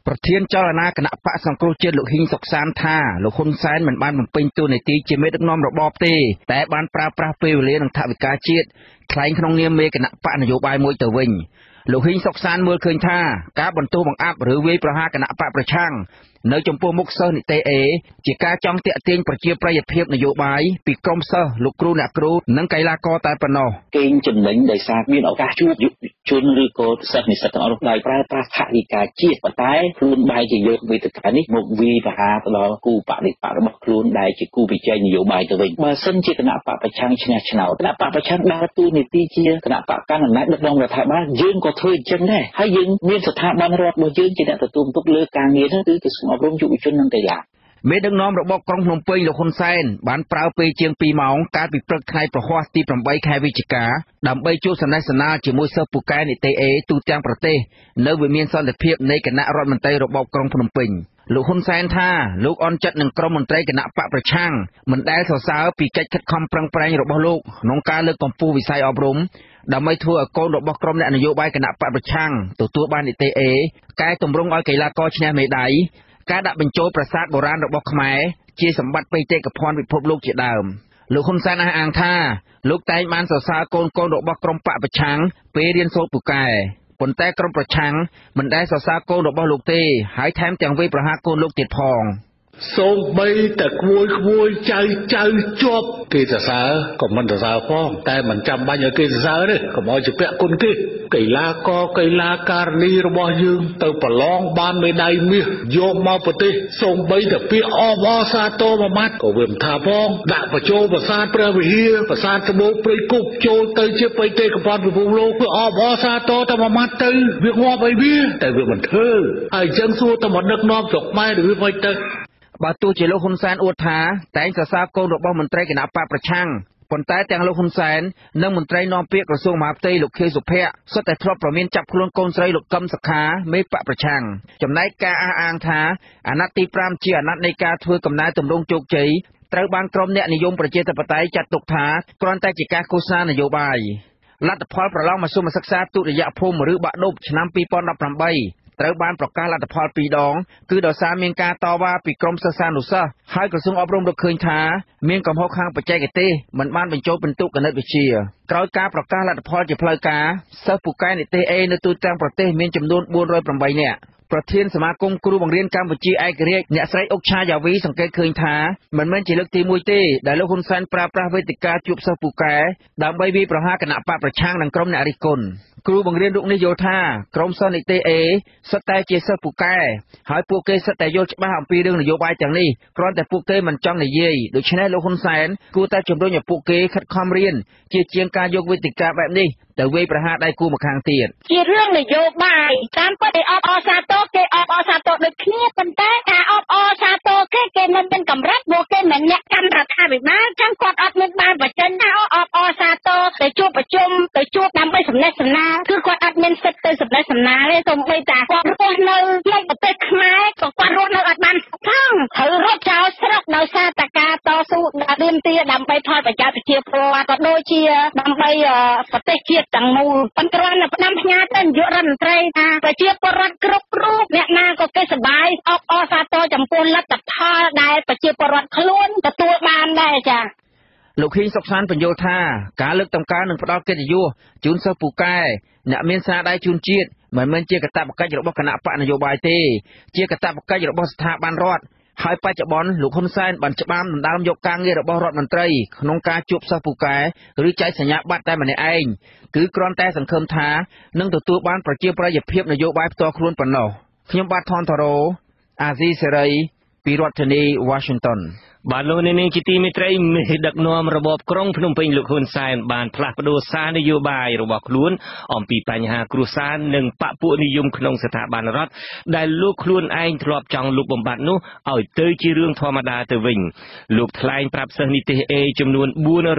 ប្រធានចលនាគណៈបកសង្គ្រោះជាតិលោកហ៊ីងសុកសានថាលោកហ៊ុនសែនមិនបានបំពេញតួនាទីជាមេដឹកនាំរបបទេតែបានប្រើប្រាស់ពេលវេលានិងថវិកាជាតិថ្លែងក្នុងនាមមេគណៈបកនយោបាយមួយទៅវិញលោកហ៊ីងសុកសានមើលឃើញថាការបន្ទោសបង្អាប់ឬវាយប្រហារគណៈបកប្រឆាំងនៅចំពោះមុខសិស្សនិទេសអេជាការចង់ទាក់ទាញប្រជាប្រិយភាពនយោបាយពីក្រុមសិស្សលោកគ្រូអ្នកគ្រូនិងកីឡាករតែប៉ុណ្ណោះគេចំណេញដោយសារមានឱកាសជួបយុវជនឬក៏សិស្សនិស្សិតទាំងអស់ដោយប្រើប្រាស់ថវិកាជាតិប៉ុន្តែខ្លួនបែរជាយកវេទិកានេះមកវាយប្រហារទៅដល់គូបដិបត្តិរបស់ខ្លួនដែលជាគូប្រជែងនយោបាយទៅវិញបើសិនជាគណៈបកប្រឆាំងឈ្នះឆ្នោតគណៈបកប្រឆាំងដើរតួនាទីជាគណៈបកកណ្ដាលអំណាចដឹកនាំរដ្ឋាភិបាលយើងក៏ធ្វើអញ្ចឹងដែរហើយយើងមានស្ថាប័នរដ្ឋរបស់យើងជាអ្នកទទួលបន្ទុកលើការងារហ្នឹងគឺក្រសួងអប់រំយុវជននិងកីឡាមេដឹកនាំរបបក្រុងភ្នំពេញលោកហ៊ុនសែនបានប្រើពេលជាង2ម៉ោងកាលពីព្រឹកថ្ងៃប្រហ័សទី8ខែវិច្ឆិកាដើម្បីជួបសំណេះសំណាលជាមួយសិស្សពូកែនិទេសអេទូទាំងប្រទេសនៅវិមានសន្តិភាពនៃគណៈរដ្ឋមន្ត្រីរបបក្រុងភ្នំពេញលោកហ៊ុនសែនថាលោកអន់ចិត្តនឹងក្រុមមន្ត្រីគណៈបកប្រឆាំងមិនដែលសរសើរពីកិច្ចខិតខំប្រឹងប្រែងរបស់លោកក្នុងការលើកកម្ពស់វិស័យអប់រំដើម្បីធ្វើឲ្យកូនរបស់ក្រុមអ្នកនយោបាយគណៈបកប្រឆាំងទទួលបាននិទេសអេកែតម្រង់ឲ្យកីឡាករឈ្នះមេដាយការដាក់បញ្ចូលប្រាសាទបុរាណរបស់ខ្មែរជាសម្បត្តិបេតិកភណ្ឌពិភពលោកជាដើមលោកហ៊ុនសែនអះអាងថាលោកតែងបានសរសើរកូនរបស់ក្រុមបកប្រឆាំងពេលរៀនសូត្រពូកែប៉ុន្តែក្រុមប្រឆាំងមិនដែលសរសើរកូនរបស់លោកទេហើយថែមទាំងវាយប្រហារកូនលោកទៀតផងសូម្បីតែក្មួយចៅជាប់គេសរសើរក៏មិនសរសើរផងតែមិនចាំបាច់ឲ្យគេសរសើរទេកុំឲ្យជាពាក់គុណគេកីឡាករកីឡាការិនីរបស់យើងទៅប្រឡងបានមេដាយមាសយកមកប្រទេសសូម្បីតែពាក្យអបអរសាទរមួយម៉ាត់ក៏វាមិនថាផងដាក់បញ្ចូលប្រាសាទព្រះវិហារប្រាសាទត្បូងព្រៃគុកចូលទៅជាបេតិកភណ្ឌពិភពលោកគឺអបអរសាទរតែមួយម៉ាត់ទៅវាងាប់អីវាតែវាមិនធ្វើហើយអញ្ចឹងសួរតែមកដឹកនាំស្រុកខ្មែរឬវាមិនទៅបើទោះជាលោកហ៊ុនសែនអួតថាតែងសរសើរកូនរបស់មន្ត្រីគណៈបកប្រឆាំងប៉ុន្តែទាំងលោកហ៊ុនសែននិងមន្ត្រីនាំពាក្យក្រសួងមហាផ្ទៃលោកខៀវសុភ័ក្រសុទ្ធតែធ្លាប់ប្រមានចាប់ខ្លួនកូនស្រីលោកកឹមសុខាមេបកប្រឆាំងចំណែកការអះអាងថាអាណត្តិទី5ជាអាណត្តិនៃការធ្វើកំណែទម្រង់ជោគជ័យត្រូវបានក្រុមអ្នកនិយមប្រជាធិបតេយ្យចាត់ទុកថាគ្រាន់តែជាការឃោសនានយោបាយលទ្ធផលប្រឡងមធ្យមសិក្សាទុតិយភូមិឬបាក់ឌុបឆ្នាំ2018ត្រូវបានប្រកាសលទ្ធផល2ដងគឺដោយសារមានការតវ៉ាពីក្រុមសិស្សានុសិស្សហើយក្រសួងអប់រំរកឃើញថាមានកំហុសខាងបច្ចេកទេសមិនបានបញ្ចូលពិន្ទុគណិតវិទ្យាក្រោយការប្រកាសលទ្ធផលជាផ្លូវការសិស្សពូកែនិទេសអេនៅទូទាំងប្រទេសមានចំនួន408នាក់ប្រធានសមាគមគ្រូបង្រៀនកម្ពុជាឯករាជ្យអ្នកស្រីអុកឆាយ៉ាវីសង្កេតឃើញថាមិនមែនជាលើកទី1ទេដែលលោកហ៊ុនសែនប្រើប្រាស់វេទិកាជួបសិស្សពូកែដើម្បីវាយប្រហារគណៈបកប្រឆាំងនិងក្រុមអ្នករិះគន់គ្រូបង្រៀនរូបនេះយល់ថាក្រុមសិស្សនិទេសអេសុទ្ធតែជាសិស្សពូកែហើយពួកគេសុទ្ធតែយល់ច្បាស់អំពីរឿងនយោបាយទាំងនេះគ្រាន់តែពួកគេមិនចង់និយាយដូច្នេះលោកហ៊ុនសែនគួរតែជំរុញឲ្យពួកគេខិតខំរៀនជាងការយកវេទិកាបែបនេះទៅវាយប្រហារដៃគូម្ខាងទៀតជារឿងនយោបាយតាមពិតគេអបអរសាទរគេអបអរសាទរដូចគ្នាប៉ុន្តែការអបអរសាទរគេមិនមានកម្រិតពួកគេមិនអ្នកកម្មរដ្ឋាភិបាលចឹងគាត់អត់មានបានបញ្ចេញថាអបអរសាទរទៅជួបប្រជុំទៅជួបដើម្បីសំណេះសំណាលគឺគាត់អត់មានសិទ្ធិទៅសំណេះសំណាលទេសូម្បីតែគាត់រស់នៅក្នុងប្រទេសខ្មែរក៏គាត់រស់នៅអត់បានផងត្រូវរត់ចោលស្រុកដោយសារតែការតស៊ូដើមទាដើម្បីផលប្រយោជន៍ប្រជាពលរដ្ឋក៏ដូចជាដើម្បីប្រទេសជាតិទាំងមូលប៉ុន្តែគ្រាន់តែផ្ដាំផ្ញើទៅនាយករដ្ឋមន្ត្រីថាប្រជាពលរដ្ឋគ្រប់រូបអ្នកណាក៏គេសប្បាយអបអរសាទរចំពោះលទ្ធផលដែលប្រជាពលរដ្ឋខ្លួនទទួលបានដែរចា៎លោកហ៊ីងសុកសានបញ្យល់ថាការលើកតម្កើងនិងផ្ដល់កិត្តិយសជូនសិស្សពូកែអ្នកមានស្នាដៃជូនជាតិមិនមែនជាកាតព្វកិច្ចរបស់គណៈបកនយោបាយទេជាកាតព្វកិច្ចរបស់ស្ថាប័នរដ្ឋហើយបច្ចុប្បន្នលោកហ៊ុនសែនបានច្បាមដណ្ដើមយកការងាររបស់រដ្ឋមន្ត្រីក្នុងការជួបសិស្សពូកែឬចែកសញ្ញាបត្រតែម្នាក់ឯងគឺគ្រាន់តែសង្ឃឹមថានឹងទទួលបានប្រជាប្រិយភាពនយោបាយផ្ទាល់ខ្លួនប៉ុណ្ណោះខ្ញុំបាទថនតារ៉ូអាស៊ីសេរីពីរដ្ឋធានី Washington បាទលោកនាងជាទីមេត្រីមេដឹកនាំរបបក្រុងភ្នំពេញលោកហ៊ុនសែនបានផ្លាស់ប្តូរសារនយោបាយរបស់ខ្លួនអំពីបញ្ហាគ្រួសារនិងបព្វពួកនិយមក្នុងស្ថាប័នរដ្ឋដែលលោកខ្លួនឯងធ្លាប់ចង់លុបបំបាត់នោះឲ្យទៅជារឿងធម្មតាទៅវិញលោកថ្លែងប្រាប់សិស្សនិទេសអេចំនួន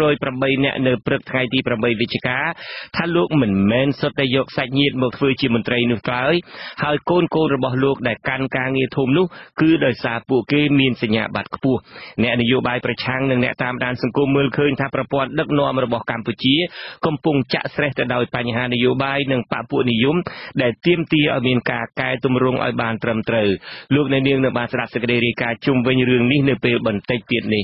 408នាក់នៅព្រឹកថ្ងៃទី8វិច្ឆិកាថាលោកមិនមែនសុទ្ធតែយកសាច់ញាតិមកធ្វើជាមន្ត្រីនោះឡើយហើយកូនរបស់លោកដែលកាន់ការងារធំនោះគឺដោយសារពួកគេមានសញ្ញាបត្រខ្ពស់អ្នកនយោបាយប្រឆាំងនិងអ្នកតាមដានសង្គមមើលឃើញថាប្រព័ន្ធដឹកនាំរបស់កម្ពុជាកំពុងចាក់ស្រេះទៅដោយបញ្ហានយោបាយនិងបពុនិយមដែលទាមទារឲ្យមានការកែតម្រង់ឲ្យបានត្រឹមត្រូវលោកអ្នកនាងនៅបានស្ដាប់សេចក្តីរាយការណ៍ជុំវិញរឿងនេះនៅពេលបន្តិចទៀតនេះ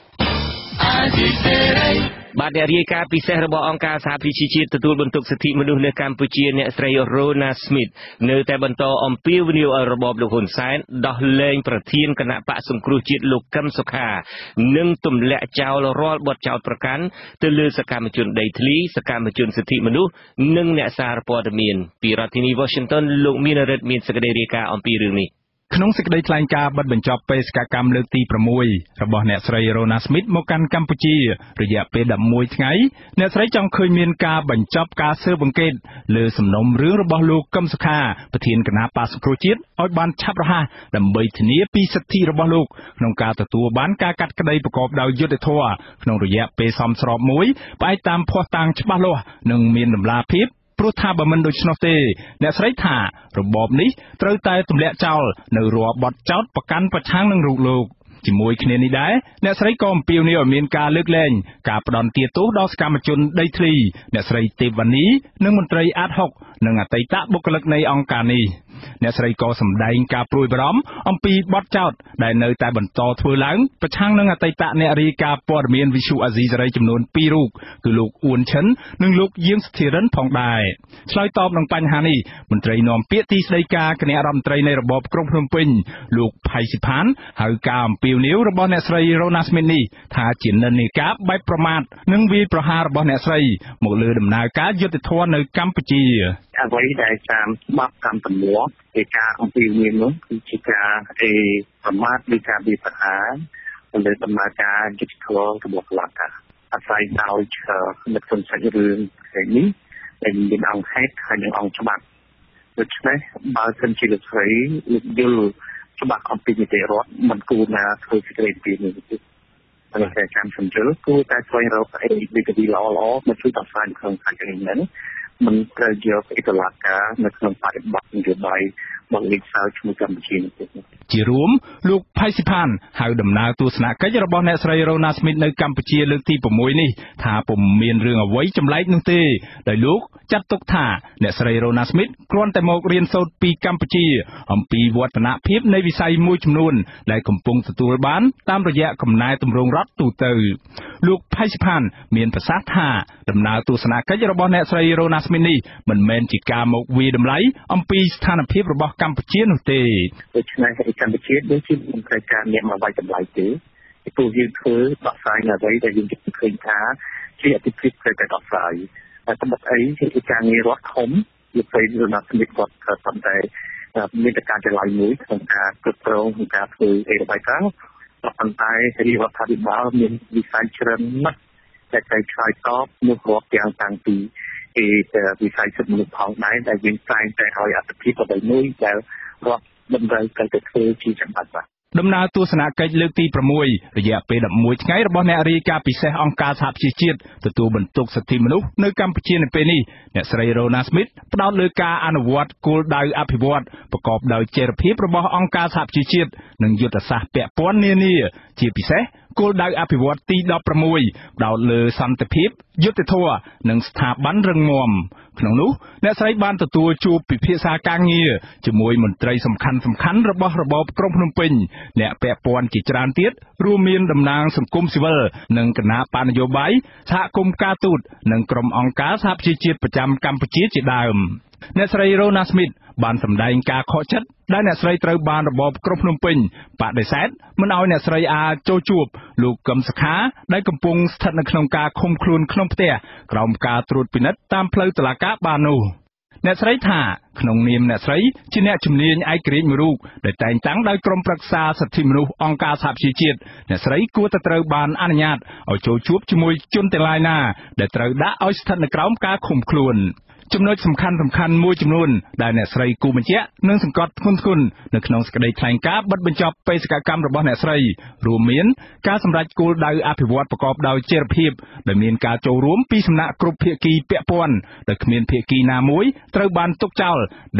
បាទអ្នករាយការណ៍ពិសេសរបស់អង្គការសហប្រជាជាតិទទួលបន្ទុកសិទ្ធិមនុស្សនៅកម្ពុជាអ្នកស្រី Rona Smith នៅតែបន្តអំពាវនាវឲ្យរបបលោកហ៊ុនសែនដោះលែងប្រធានគណៈបកសង្គ្រោះជាតិលោកកឹមសុខានិងទម្លាក់ចោលរាល់បទចោទប្រកាន់ទៅលើសកម្មជនដីធ្លីសកម្មជនសិទ្ធិមនុស្សនិងអ្នកសារព័ត៌មានពីរដ្ឋធានី Washington លោកមានរិទ្ធមានសេចក្តីរាយការណ៍អំពីរឿងនេះក្នុងសេចក្តីថ្លែងការណ៍បិទបញ្ចប់បេសកកម្មលើកទី6របស់អ្នកស្រី Rona Smith មកកាន់កម្ពុជារយៈពេល11ថ្ងៃអ្នកស្រីចង់ឃើញមានការបញ្ចប់ការស៊ើបអង្កេតលើសំណុំរឿងរបស់លោកកឹមសុខាប្រធានគណៈបក្សសង្គ្រោះជាតិឲ្យបានឆាប់រហ័សដើម្បីធានាពីសិទ្ធិរបស់លោកក្នុងការទទួលបានការកាត់ក្តីប្រកបដោយយុត្តិធម៌ក្នុងរយៈពេលសមស្របមួយផ្អែកតាមភស្តុតាងច្បាស់លាស់និងមានតម្លាភាពព្រោះថាបើមិនដូច្នោះទេអ្នកស្រីថារបបនេះត្រូវតែទម្លាក់ចោលនៅរាល់បទចោទប្រកាន់ប្រឆាំងនឹងរូបលោកជាមួយគ្នានេះដែរអ្នកស្រីក៏អំពាវនាវឲ្យមានការលើកលែងការផ្ដន់ទាទោសដល់សកម្មជនដីធ្លីអ្នកស្រីទេវវណ្ណីនិងមន្ត្រីអាត6និងអតីតបុគ្គលិកនៃអង្គការនេះអ្នកស្រីក៏សម្ដែងការព្រួយបារម្ភអំពីបទចោទដែលនៅតែបន្តធ្វើឡើងប្រឆាំងនឹងអតីតអ្នករាយការណ៍ព័ត៌មានវិទ្យុអាស៊ីសេរីចំនួន2រូបគឺលោកអ៊ួនឈិននិងលោកយាងសធិរិនផងដែរឆ្លើយតបនឹងបញ្ហានេះមន្ត្រីនាំពាក្យទីស្តីការគណៈរដ្ឋមន្ត្រីនៃរបបក្រុងភ្នំពេញលោកផៃស៊ីផានហៅការអំពាវនាវរបស់អ្នកស្រី Rona Smith នេះថាជានិន្នាការបែបប្រមាថនិងវាយប្រហាររបស់អ្នកស្រីមកលើដំណើរការយុត្តិធម៌នៅកម្ពុជាអ្វីដែលតាមច្បាប់តាមទម្លាប់នៃការអំពាវនាវនោះគឺជាការប្រមាថឬការវាយប្រហារទៅលើដំណើរការយុត្តិធម៌របស់តុលាការអាស្រ័យដោយនៅក្នុងសាច់រឿងនេះដែលមានអង្គហេតុហើយនិងអង្គច្បាប់ដូច្នេះបើសិនជាលោកស្រីយល់ច្បាស់អំពីនីតិរដ្ឋមិនគួរណាធ្វើសេចក្តីពីនេះទេតែតែចាំសំជិលគួរតែស្វែងរកវិធីល្អមកជួយដោះស្រាយក្នុងសាច់រឿងនេះមិនត្រូវយកឯកតុលាការនៅក្នុងបរិបទនយោបាយបង្រៀនសើឈ្មោះកម្ពុជានេះជារួមលោកផៃស៊ីផានហៅដំណើរទស្សនកិច្ចរបស់អ្នកស្រី Rona Smith នៅកម្ពុជាលើកទី6នេះថាពុំមានរឿងអ្វីចម្លែកនោះទេដោយលោកចាត់ទុកថាអ្នកស្រី Rona Smith គ្រាន់តែមករៀនសូត្រពីកម្ពុជាអំពីវឌ្ឍនភាពនៃវិស័យមួយចំនួនដែលកំពុងទទួលបានតាមរយៈកំណែទម្រង់រដ្ឋទូទៅលោកផៃស៊ីផានមានប្រសាសន៍ថាដំណើរទស្សនកិច្ចរបស់អ្នកស្រី Rona Smith នេះមិនមែនជាការមកវាយតម្លៃអំពីស្ថានភាពរបស់កម្ពុជានោះទេដូច្នេះកម្ពុជាដូចជាមិនត្រូវការអ្នកមកវាយតម្លៃទេព្រោះយើងធ្វើដោះស្រាយនៅអ្វីដែលយើងគិតឃើញថាជាអតិភិបត្រូវតែដោះស្រាយតែប៉ុន្តែជាការងាររដ្ឋធំលោកស្រី Rona Smith គាត់ប៉ុន្តែមានតែការចល័យមួយក្នុងការគ្រប់គ្រងក្នុងការធ្វើអីរបាយការណ៍ប៉ុន្តែរដ្ឋាភិបាលមានវិស័យច្រើនណាស់តែត្រូវឆ្លើយតបនោះរាប់ទាំងតាំងពីវិស័យសិទ្ធិមនុស្សផងដែរដែលយើងតែងតែឲ្យអត្ថប្រយោជន៍អ្វីមួយដែលរដ្ឋតម្រូវត្រូវតែធ្វើជាចាំបាច់បាទដំណើរទស្សនកិច្ចលើកទី6រយៈពេល11ថ្ងៃរបស់អ្នករាយការណ៍ពិសេសអង្គការសហប្រជាជាតិទទួលបន្ទុកសិទ្ធិមនុស្សនៅកម្ពុជានៅពេលនេះអ្នកស្រី Rona Smith ផ្ដោតលើការអនុវត្តគោលដៅអភិវឌ្ឍប្រកបដោយចីរភាពរបស់អង្គការសហប្រជាជាតិនិងយុទ្ធសាស្ត្រពាក់ព័ន្ធនានាជាពិសេសគោលដៅអភិវឌ្ឍទី16ផ្ដោតលើសន្តិភាពយុត្តិធម៌និងស្ថាប័នរឹងមាំក្នុងនោះអ្នកស្រីបានទទួលជួបពិភាក្សាការងារជាមួយមន្ត្រីសំខាន់របស់របបក្រុងភ្នំពេញអ្នកពាក់ព័ន្ធជាច្រើនទៀតរួមមានតំណាងសង្គមស៊ីវិលនិងគណៈបកនយោបាយសហគមន៍ការទូតនិងក្រុមអង្គការសហប្រជាជាតិប្រចាំកម្ពុជាជាដើមអ្នកស្រី Rona Smith បានសម្ដែងការខកចិត្តដែលអ្នកស្រីត្រូវបានរបបក្រុងភ្នំពេញបដិសេធមិនឲ្យអ្នកស្រីអាចចូលជួបលោកកឹមសុខាដែលកំពុងស្ថិតនៅក្នុងការឃុំខ្លួនក្នុងផ្ទះក្រោមការត្រួតពិនិត្យតាមផ្លូវតុលាការបាននោះអ្នកស្រីថាក្នុងនាមអ្នកស្រីជាអ្នកជំនាញឯករាជ្យមួយរូបដែលតែងតាំងដោយក្រុមប្រឹក្សាសិទ្ធិមនុស្សអង្គការសហប្រជាជាតិអ្នកស្រីគួរតែត្រូវបានអនុញ្ញាតឲ្យចូលជួបជាមួយជនទាំងឡាយណាដែលត្រូវដាក់ឲ្យស្ថិតនៅក្រោមការឃុំខ្លួនចំណុចសំខាន់មួយចំនួនដែលអ្នកស្រីគូបញ្ជាក់និងសង្កត់ធ្ងន់នៅក្នុងសេចក្តីថ្លែងការណ៍បិទបញ្ចប់បេសកកម្មរបស់អ្នកស្រីរួមមានការសម្រេចគោលដៅអភិវឌ្ឍប្រកបដោយចីរភាពដែលមានការចូលរួមពីសំណាក់គ្រប់ភាគីពាក់ព័ន្ធដោយគ្មានភាគីណាមួយត្រូវបានទុកចោលដែលនេះ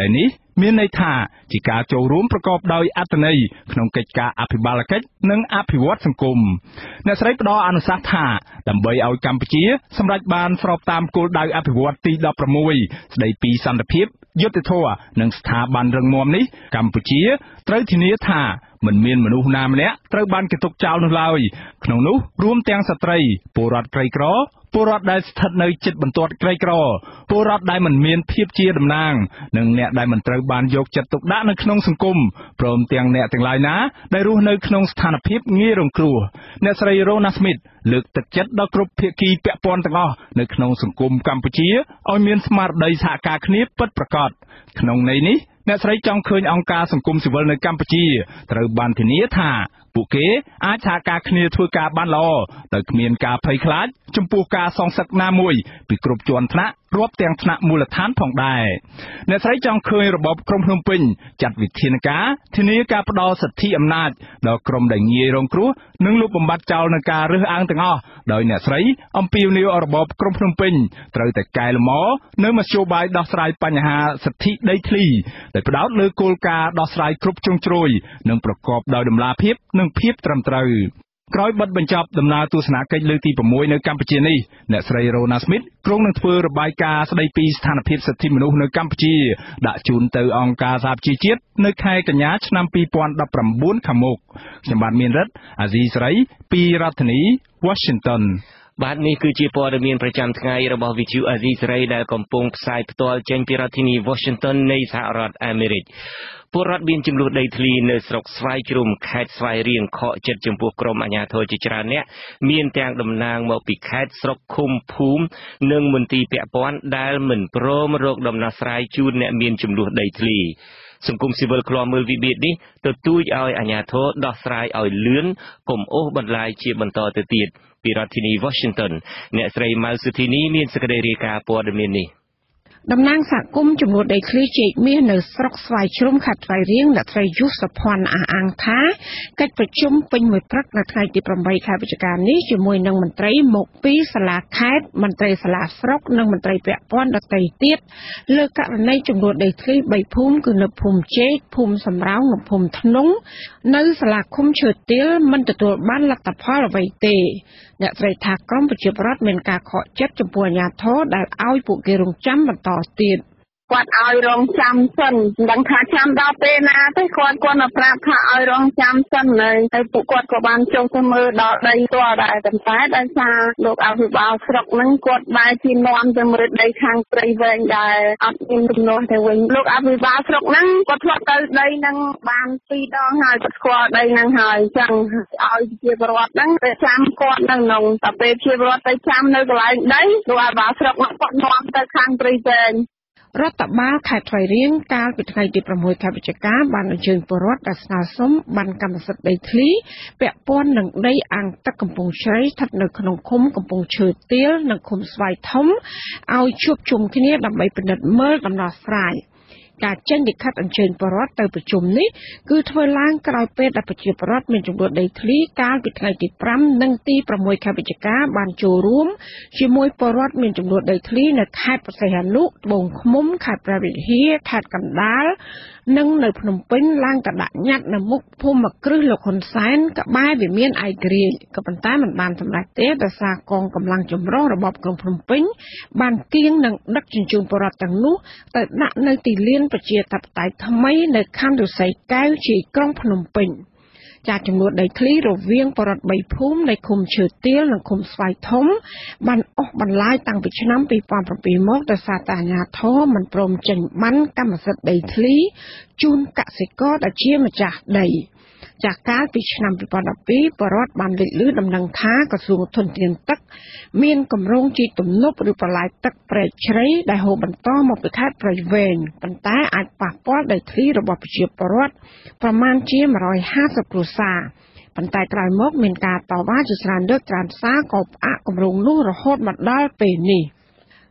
មានន័យថាជាការចូលរួមប្រកបដោយអត្ថន័យក្នុងកិច្ចការអភិបាលកិច្ចនិងអភិវឌ្ឍសង្គមអ្នកស្រីផ្ដល់អនុសាសន៍ថាដើម្បីឲ្យកម្ពុជាសម្រេចបានស្របតាមគោលដៅអភិវឌ្ឍទី16ស្ដីពីសន្តិភាពយុត្តិធម៌និងស្ថាប័នរឹងមាំនេះកម្ពុជាត្រូវធានាថាមិនមានមនុស្សណាម្នាក់ត្រូវបានគេទុកចោលនោះឡើយក្នុងនោះរួមទាំងស្ត្រីពលរដ្ឋក្រីក្រពលរដ្ឋដែលស្ថិតនៅជិតបន្ទាត់ក្រីក្រពលរដ្ឋដែលមិនមានភាពជាតំណាងនិងអ្នកដែលមិនត្រូវបានយកចិត្តទុកដាក់នៅក្នុងសង្គមព្រមទាំងអ្នកទាំងឡាយណាដែលរស់នៅក្នុងស្ថានភាពងាយរងគ្រោះអ្នកស្រីរ៉ូណាស្មីតលើកទឹកចិត្តដល់គ្រប់ភាគីពាក់ព័ន្ធទាំងអស់នៅក្នុងសង្គមកម្ពុជាឲ្យមានស្មារតីសហការគ្នាពិតប្រាកដក្នុងន័យនេះអ្នកស្រីចង់ឃើញអង្គការសង្គមស៊ីវិលនៅកម្ពុជាត្រូវបានធានាថាពួកគេអាចសហការគ្នាធ្វើការបានល្អដោយគ្មានការភ័យខ្លាចចំពោះការសងសឹកណាមួយពីគ្រប់ជាន់ថ្នាក់រាប់ទាំងថ្នាក់មូលដ្ឋានផងដែរអ្នកស្រីចង់ឃើញរបបក្រុងភ្នំពេញចាត់វិធានការធានាការផ្ដល់សិទ្ធិអំណាចដល់ក្រុមដែលងាយរងគ្រោះនិងលុបបំបាត់ចោលនឹងការរើសអើងទាំងអស់ដោយអ្នកស្រីអំពាវនាវឲ្យរបបក្រុងភ្នំពេញត្រូវតែកែលម្អនៅមធ្យោបាយដោះស្រាយបញ្ហាសិទ្ធិដីធ្លីដែលផ្ដោតលើគោលការណ៍ដោះស្រាយគ្រប់ជ្រុងជ្រោយនិងប្រកបដោយតម្លាភាពនិងភាពត្រឹមត្រូវក្រោយបិទបញ្ចប់ដំណើរទស្សនកិច្ចលើកទី6នៅកម្ពុជានេះអ្នកស្រីរ៉ូណាស្មីតក្រុងនឹងធ្វើរបាយការណ៍ស្ដីពីស្ថានភាពសិទ្ធិមនុស្សនៅកម្ពុជាដាក់ជូនទៅអង្គការសហប្រជាជាតិនៅខែកញ្ញាឆ្នាំ2019ខាងមុខខ្ញុំបាទមានរិទ្ធអាស៊ីសេរីពីរដ្ឋធានី Washington បាទនេះគឺជាព័ត៌មានប្រចាំថ្ងៃរបស់ VTV អាស៊ីសេរីដែលកំពុងផ្សាយផ្ទាល់ចេញពីរដ្ឋធានី Washington នៃសហរដ្ឋអាមេរិកពលរដ្ឋមានចំនួនដីធ្លីនៅស្រុកស្វាយជ្រុំខេត្តស្វាយរៀងខកចិត្តចំពោះក្រុមអាជ្ញាធរជាច្រើនអ្នកមានទាំងតំណាងមកពីខេត្តស្រុកឃុំភូមិនិងមន្ទីរពាក់ព័ន្ធដែលមិនព្រមរកដំណោះស្រាយជូនអ្នកមានចំនួនដីធ្លីសង្គមស៊ីវិលឃ្លាំមើលវិវាទនេះទទូចឲ្យអាជ្ញាធរដោះស្រាយឲ្យលឿនកុំអូសបន្លាយជាបន្តទៅទៀតពីរដ្ឋធានី Washington អ្នកស្រីម៉ៅសុធីនីមានសេចក្តីរាយការណ៍ព័ត៌មាននេះតំណាងសហគមន៍ចំនួនដីធ្លីជែកមាសនៅស្រុកស្វាយជ្រុំខេត្តស្វាយរៀងអ្នកស្រីយុសភ័ណ្ឌអះអាងថាកិច្ចប្រជុំពេញមួយព្រឹកនៅថ្ងៃទី8ខែវិច្ឆិកានេះជាមួយនឹងមន្ត្រីមកពីសាលាខេត្តមន្ត្រីសាលាស្រុកនិងមន្ត្រីពាក់ព័ន្ធដទៃទៀតលើករណីចំនួនដីធ្លី3ភូមិគឺនៅភូមិជែកភូមិសំរោងនិងភូមិធ្នង់នៅសាលាឃុំឈើទាលមិនទទួលបានលទ្ធផលអ្វីទេអ្នកស្រីថាក្រមប្រជាពលរដ្ឋមានការខកចិត្តចំពោះអាជ្ញាធរដែលឲ្យពួកគេរងចាំបន្តទៀតគាត់ឲ្យរងចាំសិនមិនដឹងថាចាំដល់ពេលណាទេគាត់មកប្រាប់ថាឲ្យរងចាំសិនហើយពួកគាត់ក៏បានចុះទៅមើលដល់ដីផ្ទាល់ដែរតែដោយសារលោកអភិបាលស្រុកហ្នឹងគាត់បែរជានាំទៅមើលដីខាងព្រៃវែងដែលអត់មានទំនាស់ទៅវិញលោកអភិបាលស្រុកហ្នឹងគាត់ធ្លាប់ទៅដីហ្នឹងបាន2ដងហើយគាត់ស្គាល់ដីហ្នឹងហើយអញ្ចឹងឲ្យជាពលរដ្ឋហ្នឹងទៅចាំគាត់នៅក្នុងតែពេលជាពលរដ្ឋទៅចាំនៅកន្លែងដីលោកអភិបាលស្រុកហ្នឹងគាត់នាំទៅខាងព្រៃវែងរដ្ឋបាលខេត្តស្វាយរៀងកាលពីថ្ងៃទី6ខែវិច្ឆិកាបានអញ្ជើញពលរដ្ឋដែលស្នើសុំបានកម្មសិទ្ធិដីធ្លីពាក់ព័ន្ធនឹងដីអាងទឹកកំពង់ជ្រៃស្ថិតនៅក្នុងឃុំកំពង់ឈើទាលនិងឃុំស្វាយធំឲ្យជួបជុំគ្នាដើម្បីពិនិត្យមើលដំណោះស្រាយការចេញលិខិតអញ្ជើញពលរដ្ឋទៅប្រជុំនេះគឺធ្វើឡើងក្រោយពេលដែលប្រជាពលរដ្ឋមានចំនួនដីធ្លីកាលពីថ្ងៃទី5និងទី6ខែវិច្ឆិកាបានចូលរួមជាមួយពលរដ្ឋមានចំនួនដីធ្លីនៅខេត្តព្រះសីហនុត្បូងឃ្មុំខេត្តព្រះវិហារខេត្តកណ្ដាលនិងនៅភ្នំពេញឡើងទៅដាក់ញត្តិនៅមុខភូមិគ្រឹះលោកហ៊ុនសែនក្បែរវិមានឯករាជ្យក៏ប៉ុន្តែមិនបានសម្រេចទេដោយសារកងកម្លាំងចម្រុះរបបក្រុងភ្នំពេញបានគៀងនឹងដឹកជញ្ជូនពលរដ្ឋទាំងនោះទៅដាក់នៅទីលានប្រជាធិបតេយ្យថ្មីនៅខណ្ឌឫស្សីកែវជាយក្រុងភ្នំពេញចាចំនួនដីធ្លីរវាងពលរដ្ឋ3ភូមិនៃឃុំឈើទាលនិងឃុំស្វាយធំបានអស់បន្លាយតាំងពីឆ្នាំ2007មកដោយសារតែអាជ្ញាធរមិនព្រមចេញបានកម្មសិទ្ធិដីធ្លីជូនកសិករដែលជាម្ចាស់ដីចាកាលពីឆ្នាំ2012បរដ្ឋបានលេចលឺដំណឹងថាក្រសួងធនធានទឹកមានគម្រោងជីកទំនប់ឬប្រឡាយទឹកព្រែកជ្រៃដែលហូរបន្តមកពីខេត្តព្រៃវែងប៉ុន្តែអាចប៉ះពាល់ដីធ្លីរបស់ប្រជាពលរដ្ឋប្រមាណជា150គ្រួសារប៉ុន្តែក្រោយមកមានការតវ៉ាជាច្រើនលើកច្រើនសារក៏ផ្អាកគម្រោងនោះរហូតមកដល់ពេលនេះ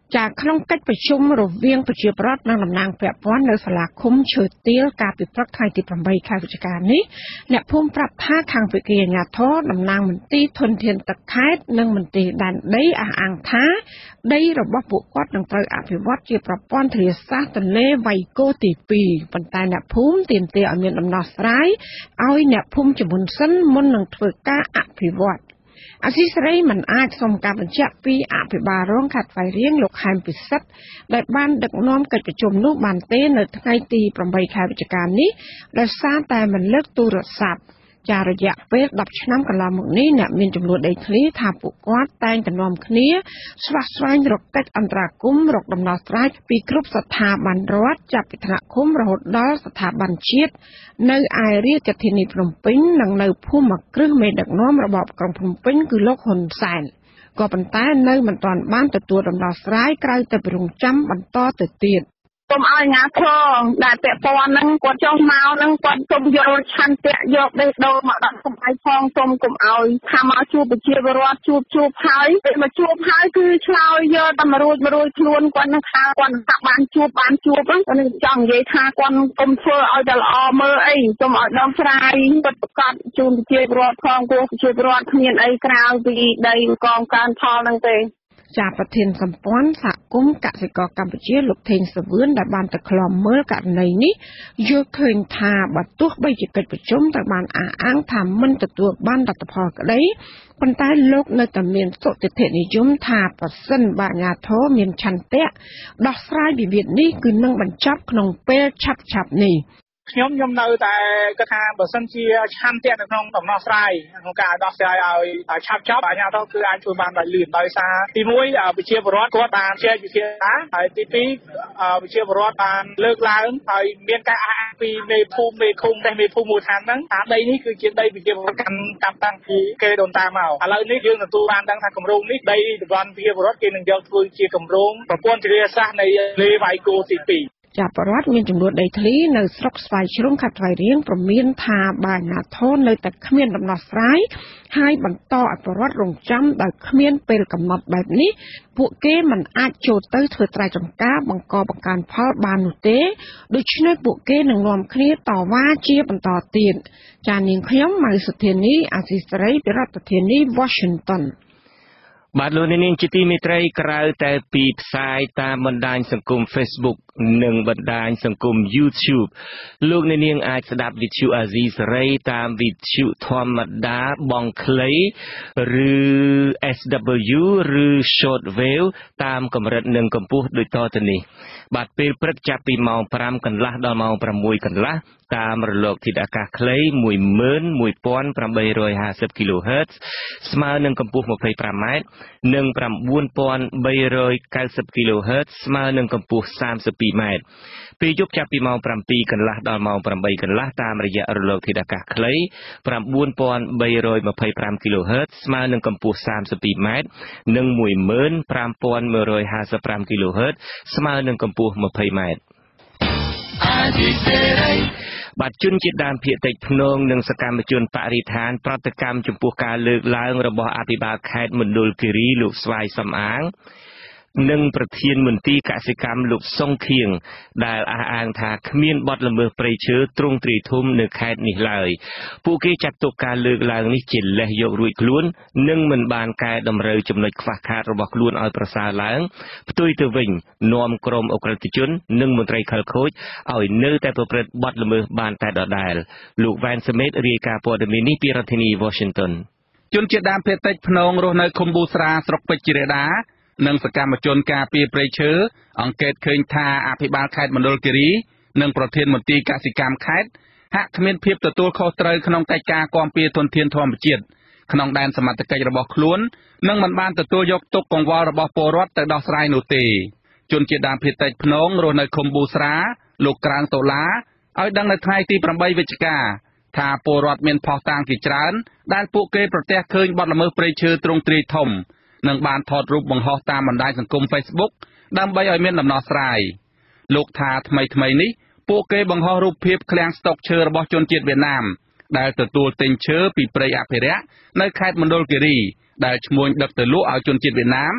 จากក្នុងកិច្ចប្រជុំរវាងប្រជាប្រដ្ឋនិងតំណាងពាក់ព័ន្ធនៅសាលាឃុំឈើទាលកាលពីព្រឹកថ្ងៃទី8ខែវិច្ឆិកានេះអ្នកភូមិប្រាប់ថាខាងវិគិអាជ្ញាធរតំណាងមន្ទីរធនធានទឹកខេត្តនិងមន្ទីរដែនដីអះអាងថាដីរបស់ពួកគាត់នឹងត្រូវអភិវឌ្ឍជាប្រព័ន្ធធារាសាស្ត្រទន្លេវៃកូទី2ប៉ុន្តែអ្នកភូមិទាមទារឲ្យមានដំណោះស្រាយឲ្យអ្នកភូមិជាមុនសិនមុននឹងធ្វើការអភិវឌ្ឍអាស៊ីសេរីមិនអាចសុំការបញ្ជាក់ពីអភិបាលរងខេត្តស្វាយរៀងលោកខែមពិសិដ្ឋដែលបានដឹកនាំកិច្ចប្រជុំនោះបានទេនៅថ្ងៃទី8ខែវិច្ឆិកានេះដោយសារតែមិនលើកទូរស័ព្ទចារយៈពេល10ឆ្នាំកន្លងមកនេះអ្នកមានចំនួនដីធ្លីថាពួកគាត់តែងតែនាំគ្នាស្វែងរកកិច្ចអន្តរាគមន៍រកដំណោះស្រាយពីគ្រប់ស្ថាប័នរដ្ឋចាប់ពីថ្នាក់ឃុំរហូតដល់ស្ថាប័នជាតិនៅឯរាជធានីភ្នំពេញនិងនៅភូមិគ្រឹះមេដឹកនាំរបបក្រុងភ្នំពេញគឺលោកហ៊ុនសែនក៏ប៉ុន្តែនៅមិនទាន់បានទទួលដំណោះស្រាយក្រៅតែពីរងចាំបន្តទៅទៀតសូមឲ្យអាជ្ញាធរដែលពាក់ព័ន្ធនឹងគាត់ចុះមកនឹងគាត់សូមយកឆន្ទៈយកបេះដូងមកដាក់សម្អាយផងសូមកុំឲ្យថាមកជួបប្រជាពលរដ្ឋជួបហើយពេលមកជួបហើយគឺឆ្លើយយកតែមួយរួចខ្លួនគាត់នឹងថាគាត់ថាបានជួបហ្នឹងខ្ញុំចង់និយាយថាគាត់កុំធ្វើឲ្យតែល្អមើលអីសូមឲ្យដងស្រាយពិតប្រាកដជូនប្រជាពលរដ្ឋផងព្រោះប្រជាពលរដ្ឋគ្មានអីក្រៅពីដីកងកើនផលហ្នឹងទេចាប្រធានសម្ព័ន្ធសហគមន៍កសិករកម្ពុជាលោកថេងសវឿនដែលបានទៅឃ្លាំមើលករណីនេះយល់ឃើញថាបើទោះបីជាកិច្ចប្រជុំត្រូវបានអះអាងថាមិនទទួលបានលទ្ធផលក្តីប៉ុន្តែលោកនៅតែមានសុទិដ្ឋិនិយមថាប្រសិនបើអាជ្ញាធរមានឆន្ទៈដោះស្រាយវិវាទនេះគឺនឹងបញ្ចប់ក្នុងពេលឆាប់នេះខ្ញុំនៅតែគិតថាបើសិនជាឆន្ទៈនៅក្នុងដំណោះស្រាយក្នុងការដោះស្រាយឲ្យឆាប់ចប់អាជ្ញាធរគឺអាចធ្វើបានដោយលឿនដោយសារទី1ប្រជាពលរដ្ឋគាត់បានជែកវិធានការហើយទី2ប្រជាពលរដ្ឋបានលើកឡើងហើយមានការអះអាងពីមេភូមិមេឃុំមេភូមិមូលដ្ឋានហ្នឹងថាដីនេះគឺជាដីប្រជាពលរដ្ឋកម្មតាំងពីគេដូនតាមកឥឡូវនេះយើងទទួលបានដឹងថាគម្រោងនេះដីតំបន់ប្រជាពលរដ្ឋគេនឹងយកធ្វើជាគម្រោងប្រព័ន្ធធារាសាស្ត្រនៃលេវៃគោទី2 ចាបរដ្ឋមានចំនួនដីធ្លីនៅស្រុកស្វាយជ្រុងខេត្តស្វាយរៀងព្រមានថាបើអាជ្ញាធរនៅតែគ្មានដំណោះស្រាយហើយបន្តឲ្យបរដ្ឋរងចាំដោយគ្មានពេលកំណត់បែបនេះពួកគេមិនអាចចូលទៅធ្វើស្រែចម្ការបង្កើនផលបាននោះទេដូច្នេះពួកគេនឹងនាំគ្នាតវ៉ាជាបន្តទៀតចានាងខ្ញុំម៉ៅសុធានីអាស៊ីសេរីពីរដ្ឋធានី Washington បាទលោកនាងជាទីមេត្រីក្រៅតែពីផ្សាយតាមបណ្ដាញសង្គម Facebook និងបណ្ដាញសង្គម YouTube លោកនាងអាចស្ដាប់វិទ្យុអាស៊ីសេរីតាមវិទ្យុធម្មតាបង់ខ្លីឬ SW ឬ Shortwave តាមកម្រិតនិងកម្ពស់ដូចតទៅនេះបាទពេលព្រឹកចាប់ពីម៉ោង 5 កន្លះដល់ម៉ោង 6 កន្លះតាមរលកធាតុអាកាសខ្លី 11850 kHz ស្មើនឹងកម្ពស់ 25m និង 9390 kHz ស្មើនឹងកម្ពស់ 32m ពេលយប់ចាប់ពីម៉ោង 7 កន្លះដល់ម៉ោង 8 កន្លះតាមរយៈរលកធាតុអាកាសខ្លី 9325 kHz ស្មើនឹងកម្ពស់ 32m និង 15155 kHz ស្មើនឹងកម្ពស់ 20m បាទជនជាតិដើមភាគតិចភ្នងនិងសកម្មជនបរិស្ថានប្រតិកម្មចំពោះការលើកឡើងរបស់អភិបាលខេត្តមណ្ឌលគិរីលោកស្វាយសំអាងនិងប្រធានមន្ទីរកសិកម្មលោកសុងខៀងដែលអះអាងថាគ្មានបទល្មើសព្រៃឈើទ្រង់ទ្រាយធំនៅខេត្តនេះឡើយពួកគេចាត់ទុកការលើកឡើងនេះជាលេសយករួចខ្លួននិងមិនបានកែតម្រូវចំណុចខ្វះខាតរបស់ខ្លួនឲ្យប្រសើរឡើងផ្ទុយទៅវិញនាំក្រុមអក្រិតជននិងមន្ត្រីខិលខូចឲ្យនៅតែប្រព្រឹត្តបទល្មើសបានតែដដែលលោកវ៉ែនសមេតរាយការណ៍ព័ត៌មាននេះពីរដ្ឋធានី Washington ជនជាតិដើមភាគតិចភ្នងរស់នៅឃុំប៊ូស្រាស្រុកពេជ្រជារដានិងសកម្មជនការពារព្រៃឈើអង្កេតឃើញថាអភិបាលខេត្តមណ្ឌលគិរីនិងប្រធានមន្ទីរកសិកម្មខេត្តហាក់គ្មានភាពទទួលខុសត្រូវក្នុងកិច្ចការគាំពារធនធានធម្មជាតិក្នុងដែនសមត្ថកិច្ចរបស់ខ្លួននិងមិនបានទទួលយកទុកកង្វល់របស់ពលរដ្ឋទៅដោះស្រាយនោះទេជនជាតិដើមភាគតិចភ្នងរស់នៅឃុំប៊ូស្រាលោកក្រាងតូឡាឲ្យដឹងនៅថ្ងៃទី8វិច្ឆិកាថាពលរដ្ឋមានភស្តុតាងជាច្រើនដែលពួកគេប្រទះឃើញបទល្មើសព្រៃឈើទ្រង់ទ្រាយធំនិងបានថតរូបបង្ហោះតាមបណ្ដាញសង្គម Facebook ដើម្បីឲ្យមានដំណោះស្រាយលោកថាថ្មីនេះពួកគេបង្ហោះរូបភាពឃ្លាំងស្តុកឈើរបស់ជនជាតិវៀតណាមដែលទទួលទិញឈើពីព្រៃអភិរក្សនៅខេត្តមណ្ឌលគិរីដែលឈ្មួញដឹកទៅលក់ឲ្យជនជាតិវៀតណាម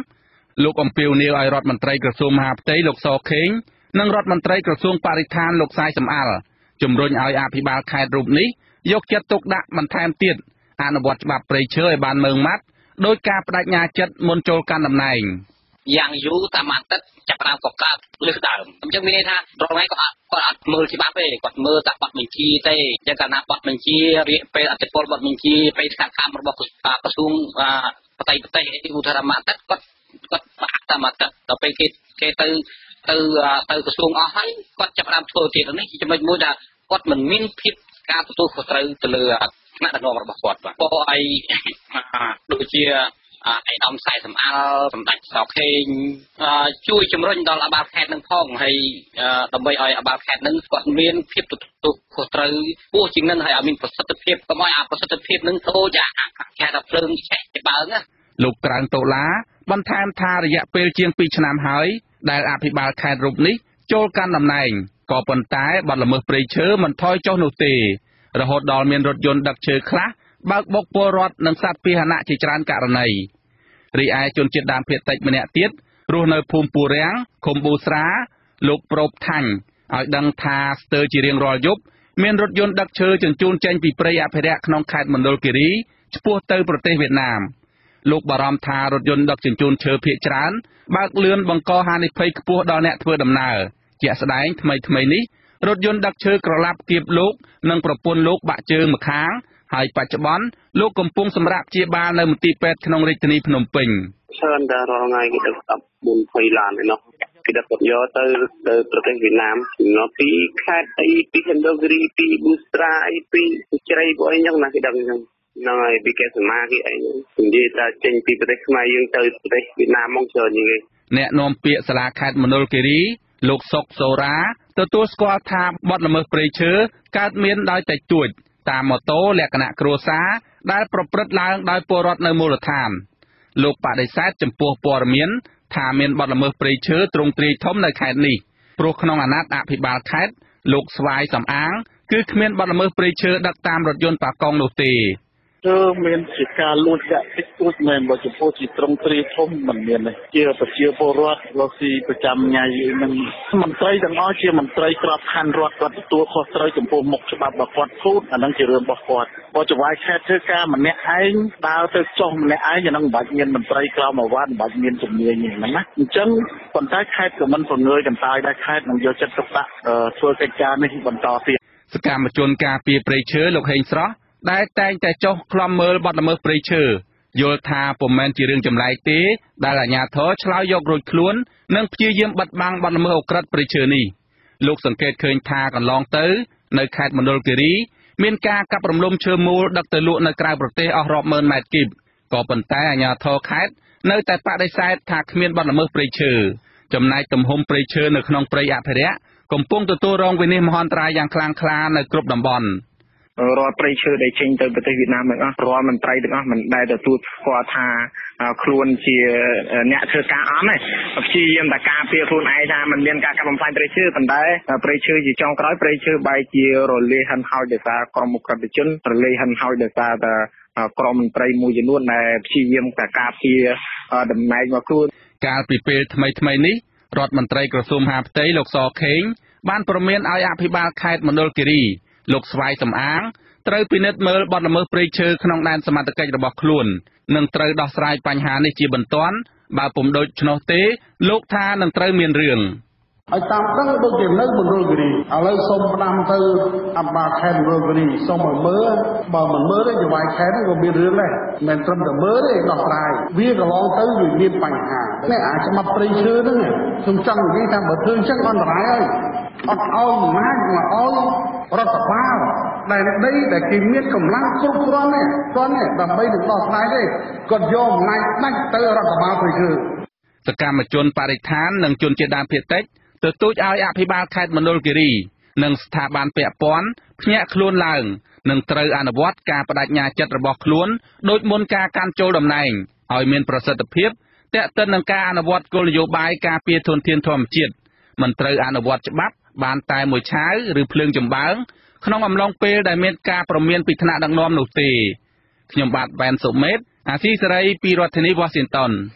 លោកអំពីវនីវឲ្យរដ្ឋមន្ត្រីក្រសួងមហាផ្ទៃលោកសខេងនិងរដ្ឋមន្ត្រីក្រសួងបរិស្ថានលោកសាយសំអាល់ជំរុញឲ្យអភិបាលខេត្តរូបនេះយកចិត្តទុកដាក់បន្ថែមទៀតអនុវត្តច្បាប់ព្រៃឈើឲ្យបានម៉ឺងម៉ាត់ដោយការបដិញ្ញាចិត្តមុនចូលកាន់តំណែងយ៉ាងយូរតាមអាទិត្យចាប់ដើមកកើតលើសដើមអញ្ចឹងមានន័យថារងឯងគាត់អត់មើលច្បាប់ទេគាត់មើលតែបទបញ្ជាទេអញ្ចឹងកាលណាបទបញ្ជារៀបពេលអតិពលបទបញ្ជាពេលស្ថាបកម្មរបស់ក្រសួងបតៃប្រទេសឧទាហរណ៍អាទិត្យគាត់បាក់តាមអាទិត្យដល់ពេលគេទៅក្រសួងអស់ហើយគាត់ចាប់ដើមធ្វើទៀតនេះចំណុចមួយដែលគាត់មិនមានភាពការទទួលខុសត្រូវទៅលើថ្នាក់ដឹកនាំរបស់គាត់បាទព្រោះអីដូចជាឯកឧត្តមសាយសំអាល់សម្ដេចសខេងជួយជំរុញដល់អាបាលខេត្តនឹងផងហើយដើម្បីឲ្យអាបាលខេត្តនឹងគាត់មានភាពទទួលខុសត្រូវពោះជាងនឹងហើយឲ្យមានប្រសិទ្ធភាពកុំឲ្យប្រសិទ្ធភាពនឹងដូចគេថាភ្លើងឆេះជាបើងណាលោកក្រាងតូឡាបន្ថែមថារយៈពេលជាង2ឆ្នាំហើយដែលអភិបាលខេត្តរូបនេះចូលកាន់តំណែងក៏ប៉ុន្តែបទល្មើសព្រៃឈើមិនថយចុះនោះទេរហូតដល់មានរថយន្តដឹកឈើខ្លះបើកបុកពលរដ្ឋនិងសត្វពាហនៈជាច្រើនករណីរីឯជនជាតិដើមភាគតិចម្នាក់ទៀតរស់នៅភូមិពូរាំងឃុំប៊ូស្រាលោកប្រូបថាញ់ឲ្យដឹងថាស្ទើរជារៀងរាល់យប់មានរថយន្តដឹកឈើជញ្ជូនចេញពីព្រៃអភិរក្សក្នុងខេត្តមណ្ឌលគិរីឆ្ពោះទៅប្រទេសវៀតណាមលោកបារម្ភថារថយន្តដឹកជញ្ជូនឈើភាគច្រើនបើកលឿនបង្កហានិភ័យខ្ពស់ដល់អ្នកធ្វើដំណើរជាក់ស្ដែងថ្មីនេះរថយន្តដឹកឈើក្រឡាប់គៀបលោកនិងប្រពន្ធលោកបាក់ជើងម្ខាងហើយបច្ចុប្បន្នលោកកំពុងសម្រាប់ព្យាបាលនៅមន្ទីរពេទ្យក្នុងរាជធានីភ្នំពេញច្រើនតែរាល់ថ្ងៃគេដឹក14-20ឡានឯណោះគេដឹកគាត់យកទៅប្រទេសវៀតណាមនៅពីខេត្តអីពីខេត្តគិរីពីប៊ូស្ត្រាអីពីជ្រៃពួកអីចឹងណាគេដឹកចឹងហ្នឹងហើយពីកេសមាគេអីនិយាយថាចេញពីប្រទេសខ្មែរយើងទៅប្រទេសវៀតណាមមកច្រើនជាងគេអ្នកនាំពាក្យសាលាខេត្តមណ្ឌលគិរីលោកសុកសូរាទទួលស្គាល់ថាបទល្មើសព្រៃឈើកើតមានដោយតិចតួចតាមម៉ូតូលក្ខណៈគ្រួសារដែលប្រព្រឹត្តឡើងដោយពលរដ្ឋនៅមូលដ្ឋានលោកបដិសេធចំពោះព័ត៌មានថាមានបទល្មើសព្រៃឈើទ្រង់ទ្រាយធំនៅខេត្តនេះព្រោះក្នុងអាណត្តិអភិបាលខេត្តលោកស្វាយសំអាងគឺគ្មានបទល្មើសព្រៃឈើដឹកតាមរថយន្តប៉ាកុងនោះទេមានជាការលួចចាក់តិចតួចមែនបើចំពោះជាត្រង់ទ្រាយធំមិនមានទេជាប្រជាពលរដ្ឋរស់ស៊ីប្រចាំថ្ងៃនឹងមន្ត្រីទាំងអស់ជាមន្ត្រីក្របខ័ណ្ឌរដ្ឋគាត់ទទួលខុសត្រូវចំពោះមុខច្បាប់របស់គាត់พูดអានឹងជារឿងរបស់គាត់បើចង្វាយខេត្តធ្វើការម្នាក់ឯងដើរទៅចុះម្នាក់ឯងអានឹងមិនបាច់មានមន្ត្រីក្រមអាវ៉ាត់មិនបាច់មានជំនាញហ្នឹងណាអញ្ចឹងប៉ុន្តែខេត្តក៏មិនប្រងើយកន្តើយដែរខេត្តនឹងយកចិត្តទុកដាក់ធ្វើកិច្ចការនេះបន្តទៀតសកម្មជនការពារព្រៃឈើលោកហេងស្រស់ដែលតែងតែចុះក្លំមើលបទល្មើសព្រៃឈើយល់ថាពុំមែនជារឿងចម្លែកទេដែលអាជ្ញាធរឆ្លើយយករួចខ្លួននិងព្យាយាមបិទបាំងបទល្មើសអូក្រិដ្ឋព្រៃឈើនេះលោកសង្កេតឃើញថាកន្លងទៅនៅខេត្តមណ្ឌលគិរីមានការកាប់រំលំឈើមូលដឹកទៅលក់នៅក្រៅប្រទេសអស់រាប់ម៉ឺនម៉ែត្រគីបក៏ប៉ុន្តែអាជ្ញាធរខេត្តនៅតែបដិសេធថាគ្មានបទល្មើសព្រៃឈើចំណែកទំហំព្រៃឈើនៅក្នុងព្រៃអភិរក្សកំពុងទទួលរងវិនាសមហន្តរាយយ៉ាងខ្លាំងក្លានៅគ្រប់តំបន់រាល់ព្រៃឈើដែលចេញទៅប្រទេសវៀតណាមទាំងអស់រាល់មន្ត្រីទាំងអស់មិនដែលទទួលស្គាល់ថាខ្លួនជាអ្នកធ្វើការអន់ទេព្យាយាមតែការពារខ្លួនឯងថាมันមានការកាប់បំផ្លាញព្រៃឈើប៉ុន្តែព្រៃឈើជាចុងក្រោយព្រៃឈើបែរជារលាយហិនហោចដោយសារក្រុមអក្រិតជនរលាយហិនហោចដោយសារតែក្រុមមន្ត្រីមួយចំនួនដែលព្យាយាមតែការពារតំណែងរបស់ខ្លួនកាលពីពេលថ្មីនេះរដ្ឋមន្ត្រីក្រសួងមហាផ្ទៃលោកសខេងបានព្រមានឲ្យអភិបាលខេត្តមណ្ឌលគិរីលោកស្វាយសំអាងត្រូវពិនិត្យមើលបទល្មើសព្រៃឈើក្នុងដែនសមត្ថកិច្ចរបស់ខ្លួននិងត្រូវដោះស្រាយបញ្ហានេះជាបន្ទាន់បើពុំដូច្នោះទេលោកថានឹងត្រូវមានរឿងហើយតាមដឹងដូចជានៅមណ្ឌលគិរីឥឡូវសូមផ្ដាំទៅអភិបាលខេត្តមណ្ឌលគិរីសូមឲ្យមើលបើមិនមើលទេចង្វាយខេត្តក៏មានរឿងដែរមិនត្រឹមតែមើលទេដោះស្រាយវាកន្លងទៅវាមានបញ្ហានេះអាច្បាប់ព្រៃឈើហ្នឹងខ្ញុំចង់និយាយថាបើធ្វើអញ្ចឹងអន្តរាយហើយអត់ឲ្យអំណាចមកឲ្យរដ្ឋបាលដែលដីដែលគេមានកម្លាំងគ្រប់គ្រាន់ទេដើម្បីនឹងដោះស្រាយទេគាត់យកអំណាចដាច់ទៅរដ្ឋបាលព្រៃឈើសកម្មជនបរិស្ថាននិងជនជាតិដើមភាគតិចទទូចឲ្យអភិបាលខេត្តមណ្ឌលគិរីនិងស្ថាប័នពាក់ព័ន្ធភ្ញាក់ខ្លួនឡើងនិងត្រូវអនុវត្តការបដិញ្ញាចិត្តរបស់ខ្លួនដោយមុនការកាន់ចូលតំណែងឲ្យមានប្រសិទ្ធភាពទាក់ទិននឹងការអនុវត្តគោលនយោបាយការពារធនធានធម្មជាតិមិនត្រូវអនុវត្តច្បាប់បានតែមួយឆាវឬភ្លើងចម្បាំងក្នុងអំឡុងពេលដែលមានការព្រមានពីថ្នាក់ដឹកនាំនោះទេខ្ញុំបាទវ៉ែនសុមេតអាស៊ីសេរីពីរដ្ឋធានី Washington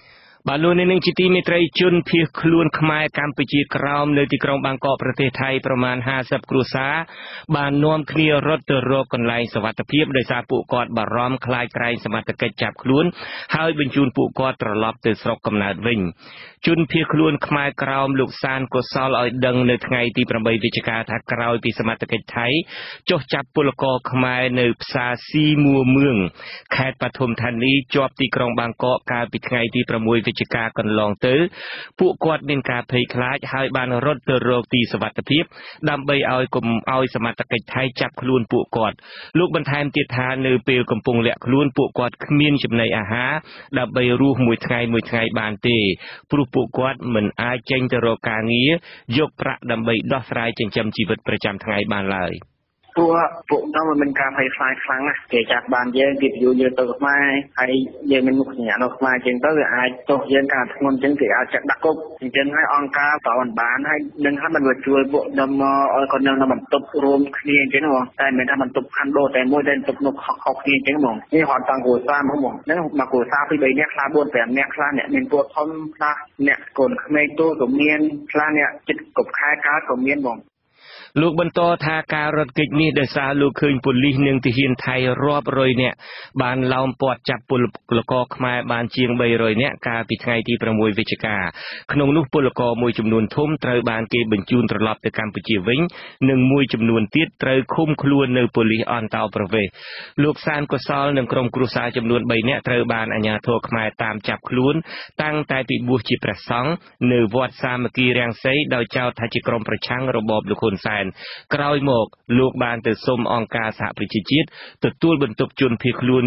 បាទលោកនាងជាទីមេត្រីជនភៀសខ្លួនខ្មែរកម្ពុជាក្រោមនៅទីក្រុងបាងកកប្រទេសថៃប្រមាណ50គ្រួសារបាននាំគ្នារត់ទៅរកកន្លែងសុវត្ថិភាពដោយសារពួកគាត់បារម្ភខ្លាចក្រែងសមត្ថកិច្ចចាប់ខ្លួនហើយបញ្ជូនពួកគាត់ត្រឡប់ទៅស្រុកកំណើតវិញជនភៀសខ្លួនខ្មែរក្រោមលោកសានកុសលឲ្យដឹងនៅថ្ងៃទី8វិច្ឆិកាថាក្រោយពីសមត្ថកិច្ចថៃចុះចាប់ពលករខ្មែរនៅផ្សារស៊ីមួមឿងខេត្តបឋមធានីជាប់ទីក្រុងបាងកកកាលពីថ្ងៃទី6វិច្ឆិកាកន្លងទៅពួកគាត់មានការភ័យខ្លាចហើយបានរត់ទៅរកទីសុវត្ថិភាពដើម្បីឲ្យកុំឲ្យសមត្ថកិច្ចថៃចាប់ខ្លួនពួកគាត់លោកបន្ថែមទៀតថានៅពេលកំពុងលាក់ខ្លួនពួកគាត់គ្មានចំណីអាហារដើម្បីរស់មួយថ្ងៃបានទេព្រោះពួកគាត់មិនអាចចេញទៅរកការងារយកប្រាក់ដើម្បីដោះស្រាយចិញ្ចឹមជីវិតប្រចាំថ្ងៃបានឡើយពួកខ្ញុំមិនការភ័យខ្លាចខ្លាំងណាស់គេចាប់បានយើងគេពយយើងទៅខ្មែរហើយយើងមានមុខសញ្ញានៅខ្មែរជាងទៅវាអាចទោះយើងការធ្ងន់ជាងគេអាចចាក់ដាក់គុកអញ្ចឹងហើយអង្គការតបានបានហើយនឹងថាมันជួយពួកខ្ញុំឲ្យគាត់នៅបន្ទប់រួមគ្នាអញ្ចឹងហ្មងតែមិនថាបន្ទប់ខណ្ឌដូតែមួយតែបន្ទប់នោះខុសគ្នាអញ្ចឹងហ្មងនេះហត់តាំងគ្រួសារហ្មងហ្នឹងមកគ្រួសារពី3នាក់ខ្លះ4 5នាក់ខ្លះអ្នកមានពួកធំខ្លះអ្នកកូនក្មេងទូក៏មានខ្លះអ្នកចិត្តគ្រប់ខែកើតក៏មានហ្មងលោកបន្តថាការរត់គេចនេះដោយសារលោកឃើញប៉ូលីសនិងទាហានថៃរាប់រយនាក់បានឡោមព័ទ្ធចាប់ពលករខ្មែរបានជាង300នាក់កាលពីថ្ងៃទី6វិច្ឆិកាក្នុងនោះពលករមួយចំនួនធំត្រូវបានគេបញ្ជូនត្រឡប់ទៅកម្ពុជាវិញនិងមួយចំនួនទៀតត្រូវឃុំខ្លួននៅប៉ូលីសអន្តោប្រវេសន៍លោកសានកុសលនិងក្រុមគ្រួសារចំនួន3នាក់ត្រូវបានអាជ្ញាធរខ្មែរតាមចាប់ខ្លួនតាំងតែពីបួសជាព្រះសង្ឃនៅវត្តសាមគ្គីរាំងសីដោយចោទថាជាក្រុមប្រឆាំងរបបលោកហ៊ុនសែនក្រោយមកលោកបានទៅសុំអង្គការសហប្រជាជាតិទទួលបន្ទុកជនភៀសខ្លួន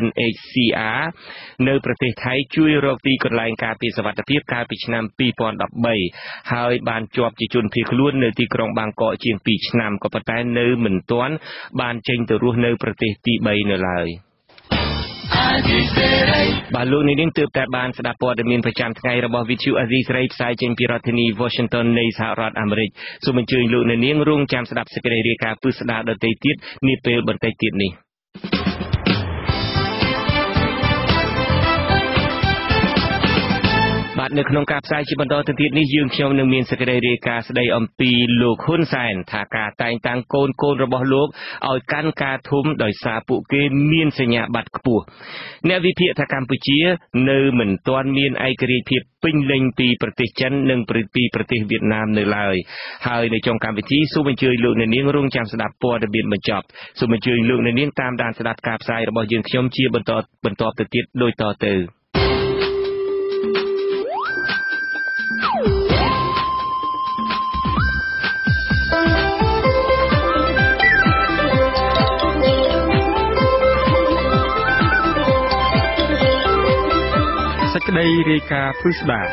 UNHCR នៅប្រទេសថៃជួយរកទីកន្លែងការពារសុវត្ថិភាពកាលពីឆ្នាំ2013ហើយបានជាប់ជាជនភៀសខ្លួននៅទីក្រុងបាងកកជាង2ឆ្នាំក៏ប៉ុន្តែនៅមិនទាន់បានចេញទៅរស់នៅប្រទេសទី3នៅឡើយបាទលោកនាងទើបតែបានស្ដាប់ព័ត៌មានប្រចាំថ្ងៃរបស់ VTV អាស៊ីសេរីផ្សាយចេញពីរដ្ឋធានី Washington នៃសហរដ្ឋអាមេរិកសូមអញ្ជើញលោកនាងរងចាំស្ដាប់សេចក្តីរាយការណ៍ពិស្ដារដទៃទៀតនាពេលបន្តិចទៀតនេះបាទនៅក្នុងការផ្សាយជាបន្តទៅទៀតនេះយើងខ្ញុំនឹងមានសេចក្តីរាយការណ៍ស្ដីអំពីលោកហ៊ុនសែនថាការតែងតាំងកូនរបស់លោកឲ្យកាន់ការធំដោយសារពួកគេមានសញ្ញាបត្រខ្ពស់អ្នកវិភាគថាកម្ពុជានៅមិនទាន់មានឯករាជ្យភាពពេញលេញពីប្រទេសចិននិងពីប្រទេសវៀតណាមនៅឡើយហើយនៅចុងកម្មវិធីសូមអញ្ជើញលោកអ្នកនាងរងចាំស្ដាប់ព័ត៌មានបញ្ចប់សូមអញ្ជើញលោកអ្នកនាងតាមដានស្ដាប់ការផ្សាយរបស់យើងខ្ញុំជាបន្តទៅទៀតដូចតទៅសេចក្តីរាយការណ៍ពិស្ដារ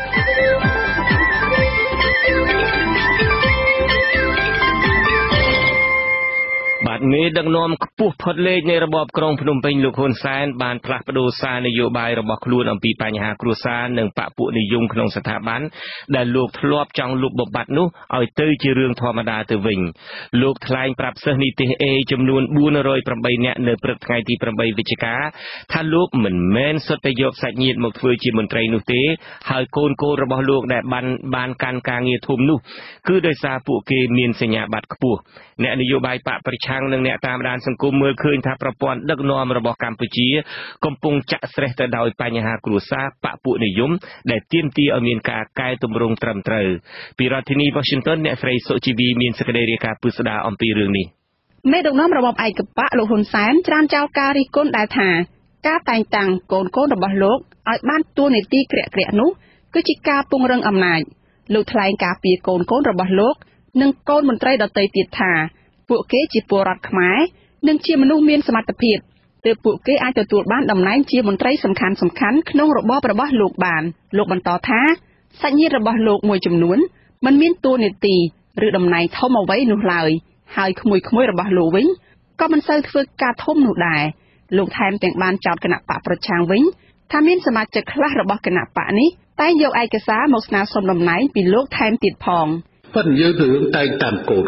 បាទមេដឹកនាំខ្ពស់ផុតលេខនៃរបបក្រុងភ្នំពេញលោកហ៊ុនសែនបានផ្លាស់ប្តូរសារនយោបាយរបស់ខ្លួនអំពីបញ្ហាគ្រួសារនិងបព្វនិយមក្នុងស្ថាប័នដែលលោកធ្លាប់ចង់លុបបំបាត់នោះឲ្យទៅជារឿងធម្មតាទៅវិញលោកថ្លែងប្រាប់សិស្សនិទេស A ចំនួន408នាក់នៅព្រឹកថ្ងៃទី8វិច្ឆិកាថាលោកមិនមែនសុទ្ធតែយកសាច់ញាតិមកធ្វើជាមន្ត្រីនោះទេហើយកូនរបស់លោកដែលបានកាន់ការងារធំនោះគឺដោយសារពួកគេមានសញ្ញាបត្រខ្ពស់អ្នកនយោបាយបកប្រឆាំងនិងអ្នកតាមដានសង្គមមើលឃើញថាប្រព័ន្ធដឹកនាំរបស់កម្ពុជាកំពុងចាក់ស្រេះទៅដោយបញ្ហាគ្រួសារបព្វនិយមដែលទាមទារឲ្យមានការកែតម្រង់ត្រឹមត្រូវពីរដ្ឋធានី Washington អ្នកស្រីសុជីវីមានសេចក្តីរាយការណ៍ពិស្ដារអំពីរឿងនេះមេដឹកនាំរបបឯកបកលោកហ៊ុនសែនច្រានចោលការរិះគន់ដែលថាការតែងតាំងកូនរបស់លោកឲ្យបានតួនាទីក្រាក់នោះគឺជាការពង្រឹងអំណាចលោកថ្លែងការពីកូនរបស់លោកនិងកូនមន្ត្រីដទៃទៀតថាពួកគេជាពលរដ្ឋខ្មែរនិងជាមនុស្សមានសមត្ថភាពទើបពួកគេអាចទទួលបានតំណែងជាមន្ត្រីសំខាន់ក្នុងរបបរបស់លោកបានលោកបន្តថាសាច់ញាតិរបស់លោកមួយចំនួនមិនមានតួនាទីឬតំណែងធំអ្វីនោះឡើយហើយក្មួយរបស់លោកវិញក៏មិនសូវធ្វើការធំនោះដែរលោកថែមទាំងបានចោទគណៈបកប្រឆាំងវិញថាមានសមាជិកខ្លះរបស់គណៈបកនេះតែងយកឯកសារមកស្នើសុំតំណែងពីលោកថែមទៀតផងប៉ុន្តែយើងទៅរឿងតែងតាំងកូន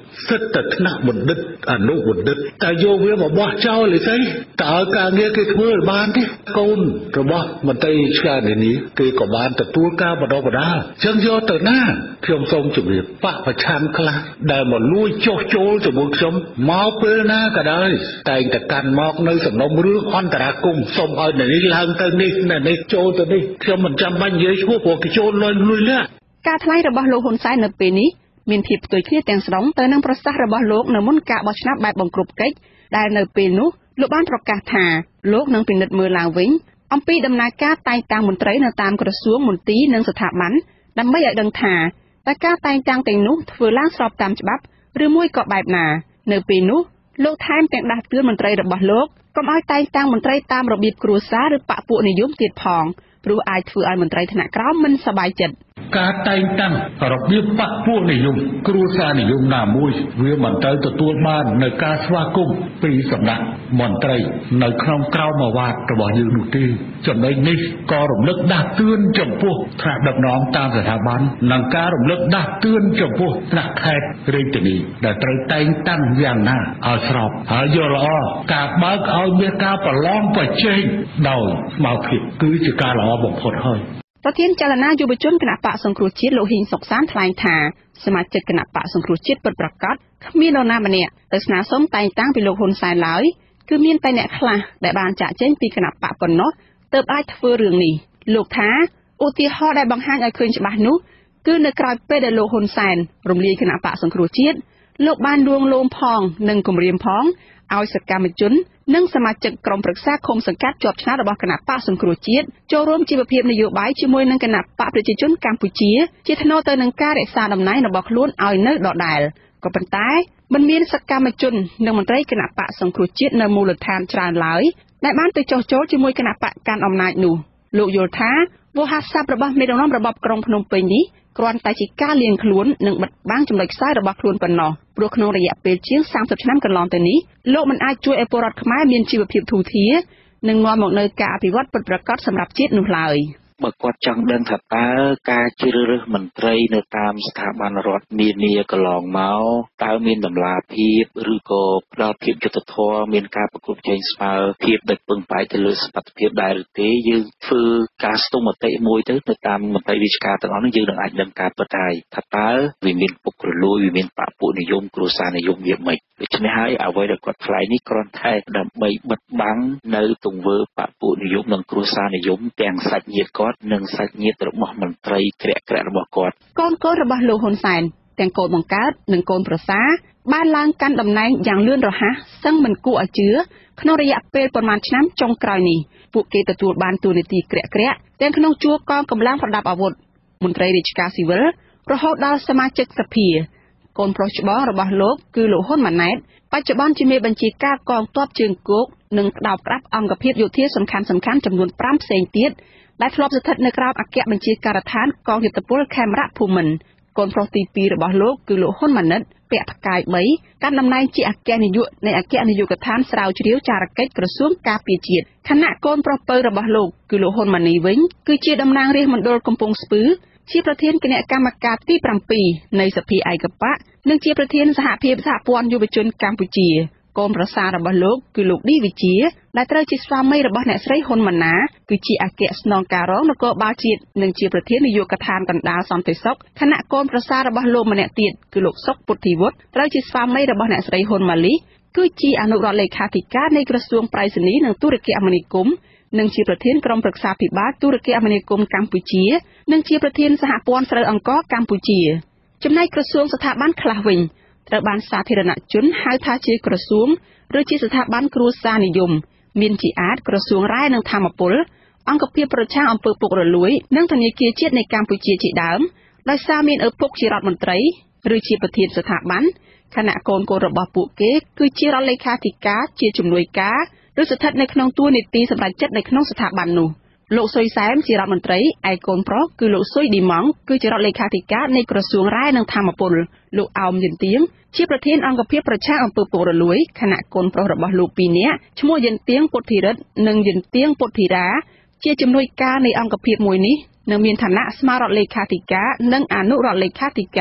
សិតតែថ្នាក់បណ្ឌិតអនុបណ្ឌិតតែយកវាមកបោះចោលឬស្អីតើការងារគេធ្វើឲ្យបានទេកូនរបស់មន្ត្រីឆ្កានានាគេក៏បានទទួលការបណ្ដុះបណ្ដាលចឹងយកទៅណាខ្ញុំសូមជម្រាបបកប្រឆាំងខ្លះដែលមកលួចចុះចូលជាមួយខ្ញុំមកពេលណាក៏ដោយតែងតែកាន់មកនៅសំណុំរឿងអន្តរាគមន៍សូមឲ្យនេះឡើងទៅនេះនេះចូលទៅនេះខ្ញុំមិនចាំបាច់និយាយឈ្មោះព្រោះគេចូលលុយលាក់ការថ្លែងរបស់លោកហ៊ុនសែននៅពេលនេះមានភាពផ្ទុយគ្នាទាំងស្រុងទៅនឹងប្រសាសន៍របស់លោកនៅមុនការបោះឆ្នោតបែបបង្ក្រប់កិច្ចដែលនៅពេលនោះលោកបានប្រកាសថាលោកនឹងពិនិត្យមើលឡើងវិញអំពីដំណើរការតែងតាំងមន្ត្រីនៅតាមក្រសួងមន្ទីរនិងស្ថាប័នដើម្បីឲ្យដឹងថាតើការតែងតាំងទាំងនោះធ្វើឡើងស្របតាមច្បាប់ឬមួយក៏បែបណានៅពេលនោះលោកថែមទាំងដាស់តឿនមន្ត្រីរបស់លោកកុំឲ្យតែងតាំងមន្ត្រីតាមរបៀបគ្រួសារឬបកពួកនិយមទៀតផងព្រោះអាចធ្វើឲ្យមន្ត្រីថ្នាក់ក្រោមមិនសប្បាយចិត្តការតែងតាំងរបៀបបកពួកនិយមគ្រួសារនិយមណាមួយវាមិនទៅទទួលបាននៅការស្វាគមន៍ពីសំណាក់មន្ត្រីនៅក្នុងក្រមអាវ៉ាតរបស់យើងនោះទេចំណុចនេះក៏រំលឹកដាស់តឿនចំពោះថ្នាក់ដឹកនាំតាមស្ថាប័ននិងការរំលឹកដាស់តឿនចំពោះថ្នាក់ខេត្តរាជធានីដែលត្រូវតែងតាំងយ៉ាងណាឲ្យស្របហើយយល់ល្អការបើកឲ្យមានការប្រឡងប្រជែងដោយស្មារតីគឺជាការល្អបំផុតហើយប្រធានចលនាយុវជនគណបកសង្គ្រោះជាតិលោកហ៊ីងសុកសានថ្លែងថាសមាជិកគណបកសង្គ្រោះជាតិពិតប្រាកដគ្មាននរណាម្នាក់ទៅស្នើសុំតែងតាំងពីលោកហ៊ុនសែនឡើយគឺមានតែអ្នកខ្លះដែលបានចាក់ចែងពីគណបកប៉ុណ្ណោះទើបអាចធ្វើរឿងនេះលោកថាឧទាហរណ៍ដែលបង្ហាញឲ្យឃើញច្បាស់នោះគឺនៅក្រៅពេលដែលលោកហ៊ុនសែនរំលាយគណបកសង្គ្រោះជាតិលោកបានលួងលោមផងនិងគំរាមផងឲ្យសកម្មជននិងសមាជិកក្រុមប្រឹក្សាឃុំសង្កាត់ជាប់ឆ្នោតរបស់គណបកសង្គ្រោះជាតិចូលរួមជីវភាពនយោបាយជាមួយនឹងគណបកប្រជាជនកម្ពុជាជាថ្នូរទៅនឹងការរក្សាតំណែងរបស់ខ្លួនឲ្យនៅដដែលក៏ប៉ុន្តែមិនមានសកម្មជននិងមន្ត្រីគណបកសង្គ្រោះជាតិនៅមូលដ្ឋានច្រើនឡើយដែលបានទៅចោះចូលជាមួយគណបកកាន់អំណាចនោះលោកយល់ថាវោហារស័ព្ទរបស់មេដឹកនាំរបបក្រុងភ្នំពេញនេះគ្រាន់តែជាការលៀងខ្លួននិងបិទបាំងចំណុចខ្សោយរបស់ខ្លួនប៉ុណ្ណោះព្រោះក្នុងរយៈពេលជាង30ឆ្នាំកន្លងទៅនេះលោកមិនអាចជួយឲ្យពលរដ្ឋខ្មែរមានជីវភាពធូរធារនិងនាំមកនូវការអភិវឌ្ឍពិតប្រាកដសម្រាប់ជាតិនោះឡើយបើគាត់ចង់ដឹងថាតើការជ្រើសរើសមន្ត្រីនៅតាមស្ថាប័នរដ្ឋនានាកន្លងមកតើមានតម្លាភាពឬក៏ផ្ដល់ភាពយុត្តិធម៌មានការប្រកួតប្រជែងស្មើភាពដែលពឹងផ្អែកទៅលើសមត្ថភាពដែរឬទេយើងធ្វើការស្ទង់មតិមួយទៅតាមមន្ត្រីរាជការទាំងអស់នោះយើងនឹងអាចដឹងការពិតហើយថាតើវាមានពុករលួយវាមានបកពួកនិយមគ្រួសារនិយមវាមិនដូច្នេះហើយអ្វីដែលគាត់ថ្លែងនេះគ្រាន់តែដើម្បីបិទបាំងនៅទង្វើបកពួកនិយមនិងគ្រួសារនិយមទាំងសាច់ញាតិគាត់និងសាច់ញាតិរបស់មន្ត្រីក្រាក់របស់គាត់កូនរបស់លោកហ៊ុនសែនទាំងកូនបង្កើតនិងកូនប្រសារបានឡើងកាន់តំណែងយ៉ាងលឿនរហ័សសឹងមិនគួរឲ្យជឿក្នុងរយៈពេលប្រមាណឆ្នាំចុងក្រោយនេះពួកគេទទួលបានតួនាទីក្រាក់ទាំងក្នុងជួរកងកម្លាំងប្រដាប់អាវុធមន្ត្រីរាជការស៊ីវិលរហូតដល់សមាជិកសភាកូនប្រុសច្បងរបស់លោកគឺលោកហ៊ុនម៉ាណែតបច្ចុប្បន្នជាមេបញ្ជាការកងទ័ពជើងគោកនិងក្តោបក្តាប់អង្គភាពយោធាសំខាន់ចំនួន5ផ្សេងទៀតដែលធ្លាប់ស្ថិតនៅក្រោមអគ្គបញ្ជាការដ្ឋានកងយុទ្ធពលខេមរៈភូមិន្ទកូនប្រុសទី2របស់លោកគឺលោកហ៊ុនម៉ាណិតពាក់ផ្កាយ3កាន់តំណែងជាអគ្គនាយកនៃអគ្គនាយកដ្ឋានស្រាវជ្រាវចារកិច្ចក្រសួងការពារជាតិខណៈកូនប្រុសពៅរបស់លោកគឺលោកហ៊ុនម៉ាណីវិញគឺជាតំណាងរាស្ត្រមណ្ឌលកំពង់ស្ពឺជាប្រធានគណៈកម្មការទី7នៃសភាឯកបកនិងជាប្រធានសហភាពសហព័ន្ធយុវជនកម្ពុជាកូនប្រសាររបស់លោកគឺលោកឌីវិជាដែលត្រូវជាស្វាមីរបស់អ្នកស្រីហ៊ុនម៉ាណាគឺជាអគ្គស្នងការរងនគរបាលជាតិនិងជាប្រធាននាយកដ្ឋានកណ្ដាលសន្តិសុខខណៈកូនប្រសាររបស់លោកម្នាក់ទៀតគឺលោកសុកពុទ្ធីវុឌ្ឍត្រូវជាស្វាមីរបស់អ្នកស្រីហ៊ុនម៉ាលីគឺជាអនុរដ្ឋលេខាធិការនៃក្រសួងប្រៃសណីនិងទូរគមនាគមន៍និងជាប្រធានក្រុមប្រឹក្សាភិបាលទូរគមនាគមន៍កម្ពុជានិងជាប្រធានសហព័ន្ធស្រូវអង្ករកម្ពុជាចំណែកក្រសួងស្ថាប័នខ្លះវិញត្រូវបានសាធារណជនហៅថាជាក្រសួងឬជាស្ថាប័នគ្រួសារនិយមមានជាអាចក្រសួងរ៉ែនិងធម្មពលអង្គភាពប្រឆាំងអំពើពុករលួយនិងធនាគារជាតិនៃកម្ពុជាជាដើមដោយសារមានឪពុកជារដ្ឋមន្ត្រីឬជាប្រធានស្ថាប័នខណៈកូនរបស់ពួកគេគឺជារដ្ឋលេខាធិការជាជំនួយការឬស្ថិតនៅក្នុងតួនាទីសម្រាប់ចិត្តនៅក្នុងស្ថាប័ននោះលោកសុយសែមជារដ្ឋមន្ត្រីឯកូនប្រុសគឺលោកសុយឌីម៉ង់គឺជារដ្ឋលេខាធិការនៃក្រសួងរ៉ែនិងធម្មពលលោកអោមយិនទៀងជាប្រធានអង្គភាពប្រឆាំងអំពើពុករលួយខណៈកូនប្រុសរបស់លោក2នាក់ឈ្មោះយិនទៀងពុទ្ធីរិទ្ធនិងយិនទៀងពុទ្ធីរាជាជំនួយការនៃអង្គភាពមួយនេះនឹងមានឋានៈស្មើរដ្ឋលេខាធិការនិងអនុរដ្ឋលេខាធិការ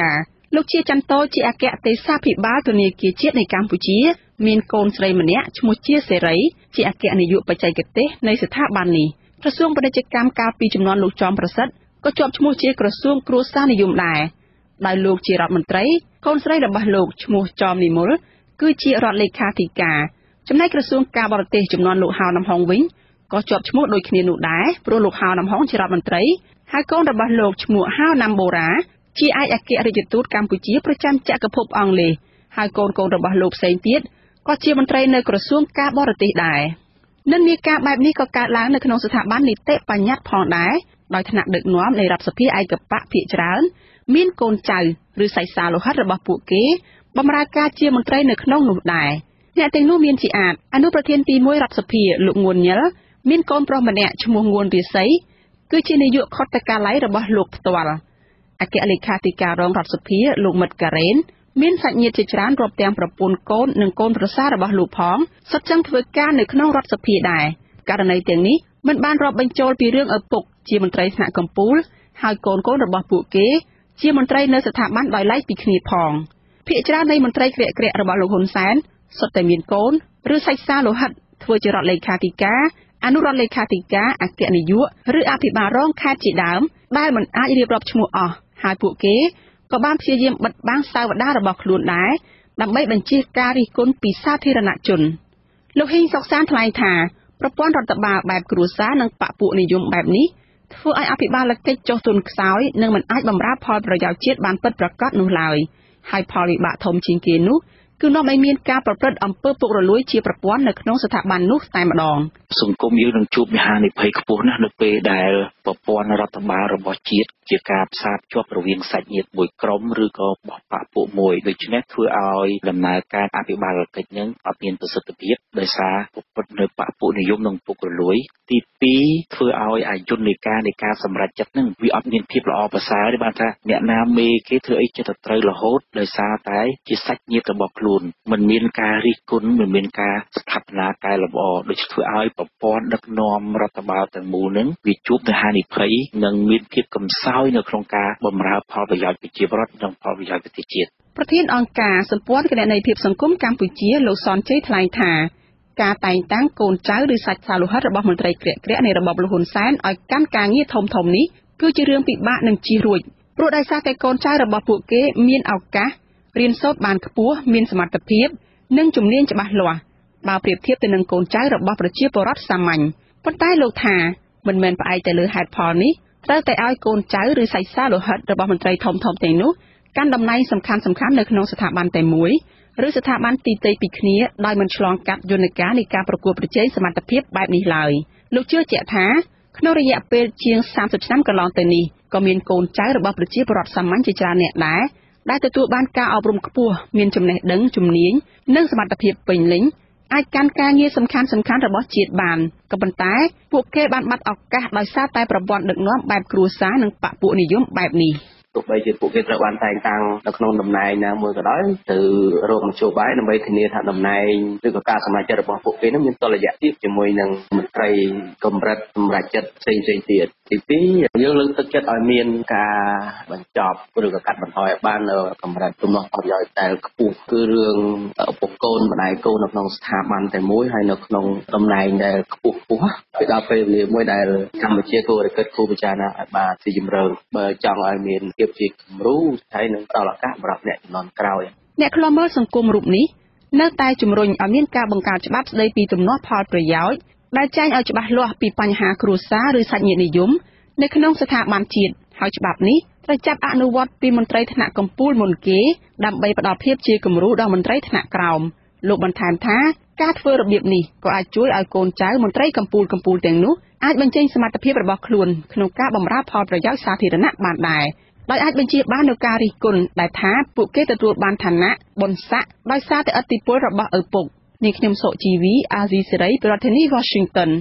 លោកជាចន្ទតូជាអគ្គទេសាភិបាលធនាគារជាតិនៃកម្ពុជាមានកូនស្រីម្នាក់ឈ្មោះជាសេរីជាអគ្គនាយកបច្ចេកទេសនៃស្ថាប័ននេះក្រសួងពាណិជ្ជកម្មកាលពីចំនួនលោកចំប្រសិទ្ធក៏ជាប់ឈ្មោះជាក្រសួងគ្រួសារនិយមដែរដោយលោកជារដ្ឋមន្ត្រីកូនស្រីរបស់លោកឈ្មោះចំនិមលគឺជារដ្ឋលេខាធិការចំណែកក្រសួងការបរទេសចំនួនលោកហៅនំហុងវិញក៏ជាប់ឈ្មោះដូចគ្នានោះដែរព្រោះលោកហៅនំហុងជារដ្ឋមន្ត្រីហើយកូនរបស់លោកឈ្មោះហៅណាំបូរ៉ាជាឯកអគ្គរដ្ឋទូតកម្ពុជាប្រចាំចក្រភពអង់គ្លេសហើយកូនរបស់លោកផ្សេងទៀតក៏ជាមន្ត្រីនៅក្រសួងការបរទេសដែរនិន្នាការបែបនេះក៏កើតឡើងនៅក្នុងស្ថាប័ននីតិបញ្ញត្តិផងដែរដោយថ្នាក់ដឹកនាំនៃរដ្ឋសភាឯកបកភាគច្រើនមានកូនចៅឬសាច់សាលោហិតរបស់ពួកគេបម្រើការជាមន្ត្រីនៅក្នុងនោះដែរអ្នកទាំងនោះមានជាអាចអនុប្រធានទី1រដ្ឋសភាលោកងួនញិលមានកូនប្រុសម្នាក់ឈ្មោះងួនរាសីគឺជានាយកខុទ្ទកាល័យរបស់លោកផ្ទាល់អគ្គលេខាធិការរងរដ្ឋសភាលោកមិត្តការ៉េនមានសាច់ញាតិជាច្រើនរាប់ទាំងប្រពន្ធកូននិងកូនប្រសាររបស់លោកផងសុទ្ធចឹងធ្វើការនៅក្នុងរដ្ឋសភាដែរករណីទាំងនេះមិនបានរាប់បញ្ចូលពីរឿងឪពុកជាមន្ត្រីថ្នាក់កំពូលហើយកូនរបស់ពួកគេជាមន្ត្រីនៅស្ថាប័នដោយឡែកពីគ្នាផងភាគច្រើននៃមន្ត្រីក្រាក់របស់លោកហ៊ុនសែនសុទ្ធតែមានកូនឬសាច់សាលោហិតធ្វើជារដ្ឋលេខាធិការអនុរដ្ឋលេខាធិការអគ្គនាយកឬអភិបាលរងខេត្តជាដើមដែលមិនអាចរៀបរាប់ឈ្មោះអស់ហើយពួកគេក៏បានព្យាយាមបិទបាំងសាវតារបស់ខ្លួនដែរដើម្បីបញ្ជៀសការរិះគន់ពីសាធារណជនលោកហ៊ីងសុកសានថ្លែងថាប្រព័ន្ធរដ្ឋបាលបែបគ្រួសារនិងបកពួកនិយមបែបនេះធ្វើឲ្យអភិបាលកិច្ចចុះទុនខ្សោយនិងមិនអាចបម្រើផលប្រយោជន៍ជាតិបានពិតប្រាកដនោះឡើយហើយផលវិបាកធំជាងគេនោះគឺនាំឲ្យមានការប្រព្រឹត្តអំពើពុករលួយជាប្រព័ន្ធនៅក្នុងស្ថាប័ននោះតែម្ដងសង្គមយើងនឹងជួបមហានិភ័យខ្ពស់ណាស់នៅពេលដែលប្រព័ន្ធរដ្ឋបាលរបស់ជាតិជាការផ្សារភ្ជាប់រវាងសាច់ញាតិមួយក្រុមឬក៏បកពួកមួយដូច្នេះធ្វើឲ្យដំណើរការអភិបាលកិច្ចនឹងអត់មានប្រសិទ្ធភាពដោយសារពុតនៅបកពួកនិយមនិងពុករលួយទី2ធ្វើឲ្យអាយុនៃការសម្រេចចិត្តនឹងវាអត់មានភាពល្អប្រសើរទេបានថាអ្នកណាមេគេធ្វើអីចិត្តត្រូវរហូតដោយសារតែជាសាច់ញាតិរបស់ខ្លួនមិនមានការរិះគន់មិនមានការស្ថាបនាកែលម្អដូចធ្វើឲ្យប្រព័ន្ធដឹកនាំរដ្ឋបាលទាំងមូលនឹងវាជួបនៅហានិភ័យនិងមានភាពកំសោយនៅក្នុងការបម្រើផលប្រយោជន៍ប្រជាពលរដ្ឋនិងផលប្រយោជន៍ប្រទេសជាតិប្រធានអង្គការសម្ព័ន្ធគណនេយ្យភាពសង្គមកម្ពុជាលោកសនជ័យថ្លែងថាការតែងតាំងកូនចៅឬសាច់សាលោហិតរបស់មន្ត្រីក្រាក់នៃរបបលហ៊ុនសែនឲ្យកាន់ការងារធំនេះគឺជារឿងពិបាកនឹងជៀសរួចព្រោះដោយសារតែកូនចៅរបស់ពួកគេមានឱកាសរៀនសូត្របានខ្ពស់មានសមត្ថភាពនិងជំនាញច្បាស់លាស់បើប្រៀបធៀបទៅនឹងកូនចៅរបស់ប្រជាពលរដ្ឋសាមញ្ញប៉ុន្តែលោកថាមិនមែនផ្អែកតែលើហេតុផលនេះត្រូវតែឲ្យកូនចៅឬសាច់សាលោហិតរបស់មន្ត្រីធំទាំងនោះកាន់តំណែងសំខាន់នៅក្នុងស្ថាប័នតែមួយឬស្ថាប័នទីទៃពីគ្នាដោយមិនឆ្លងកាត់យន្តការនៃការប្រកួតប្រជែងសមត្ថភាពបែបនេះឡើយលោកជឿជាក់ថាក្នុងរយៈពេលជាង30ឆ្នាំកន្លងទៅនេះក៏មានកូនចៅរបស់ប្រជាពលរដ្ឋសាមញ្ញជាច្រើនអ្នកដែលទទួលបានការអប់រំខ្ពស់មានចំណេះដឹងជំនាញនិងសមត្ថភាពពេញលេញអាចកាន់ការងារសំខាន់របស់ជាតិបានក៏ប៉ុន្តែពួកគេបានបាត់ឱកាសដោយសារតែប្រព័ន្ធដឹកនាំបែបគ្រួសារនិងបកពួកនិយមបែបនេះទោះបីជាពួកគេត្រូវបានតែងតាំងនៅក្នុងតំណែងណាមួយក៏ដោយទៅរកមធ្យោបាយដើម្បីធានាថាតំណែងឬក៏ការសម្រេចចិត្តរបស់ពួកគេនឹងមានតុល្យភាពជាមួយនឹងមន្ត្រីកម្រិតសម្រេចចិត្តផ្សេងទៀតទី2យើងលើកទឹកចិត្តឲ្យមានការបញ្ចប់ឬក៏កាត់បន្ថយបាននៅកម្រិតទំនាស់ប្រយោជន៍ដែលខ្ពស់គឺរឿងឪពុកកូនម្ដាយកូននៅក្នុងស្ថាប័នតែមួយហើយនៅក្នុងតំណែងដែលខ្ពស់ពីដល់ពេលវេលាមួយដែលកម្ពុជាគួរតែគិតគូរពិចារណាឲ្យបានស៊ីជម្រៅបើចង់ឲ្យមានភាពជាគំរូហើយនឹងផ្ដល់ឱកាសសម្រាប់អ្នកជំនាន់ក្រោយអ្នកខ្លំមើលសង្គមរូបនេះនៅតែជំរុញឲ្យមានការបង្កើតច្បាប់ស្ដីពីទំនាស់ផលប្រយោជន៍ដែលចែងឲ្យច្បាស់លាស់ពីបញ្ហាគ្រួសារឬសាច់ញាតិនិយមនៅក្នុងស្ថាប័នជាតិហើយច្បាប់នេះត្រូវចាប់អនុវត្តពីមន្ត្រីថ្នាក់កំពូលមុនគេដើម្បីផ្ដល់ភាពជាគំរូដល់មន្ត្រីថ្នាក់ក្រោមលោកបន្ថែមថាការធ្វើរបៀបនេះក៏អាចជួយឲ្យកូនចៅមន្ត្រីកំពូលទាំងនោះអាចបញ្ចេញសមត្ថភាពរបស់ខ្លួនក្នុងការបម្រើផលប្រយោជន៍សាធារណៈបានដែរដោយអាចបញ្ជាបាននូវការរិះគន់ដែលថាពួកគេទទួលបានឋានៈបុណ្យស័ក្តិដោយសារតែឥទ្ធិពលរបស់ឪពុកនាងខ្ញុំសុជីវីអាស៊ីសេរីប្រធានាធិបតី Washington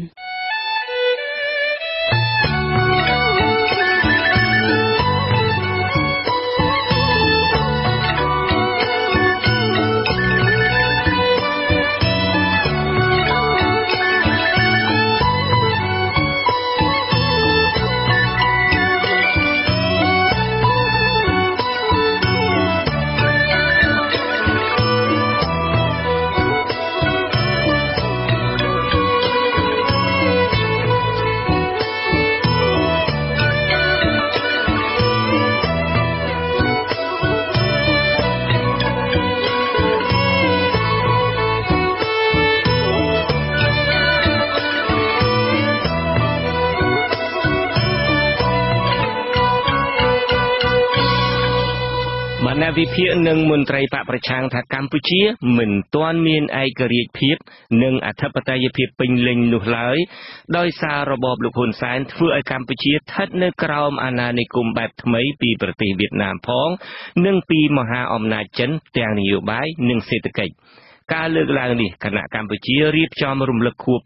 វិភាគនិងមន្ត្រីបកប្រឆាំងថាកម្ពុជាមិនទាន់មានឯករាជ្យភាពនិងអធិបតេយ្យភាពពេញលេញនោះឡើយដោយសាររបបលោកហ៊ុនសែនធ្វើឲ្យកម្ពុជាស្ថិតនៅក្រោមអាណានិគមបែបថ្មីពីប្រទេសវៀតណាមផងនិងពីមហាអំណាចចិនទាំងនយោបាយនិងសេដ្ឋកិច្ចការលើកឡើងនេះគណៈកម្ពុជារៀបចំរំលឹកខួប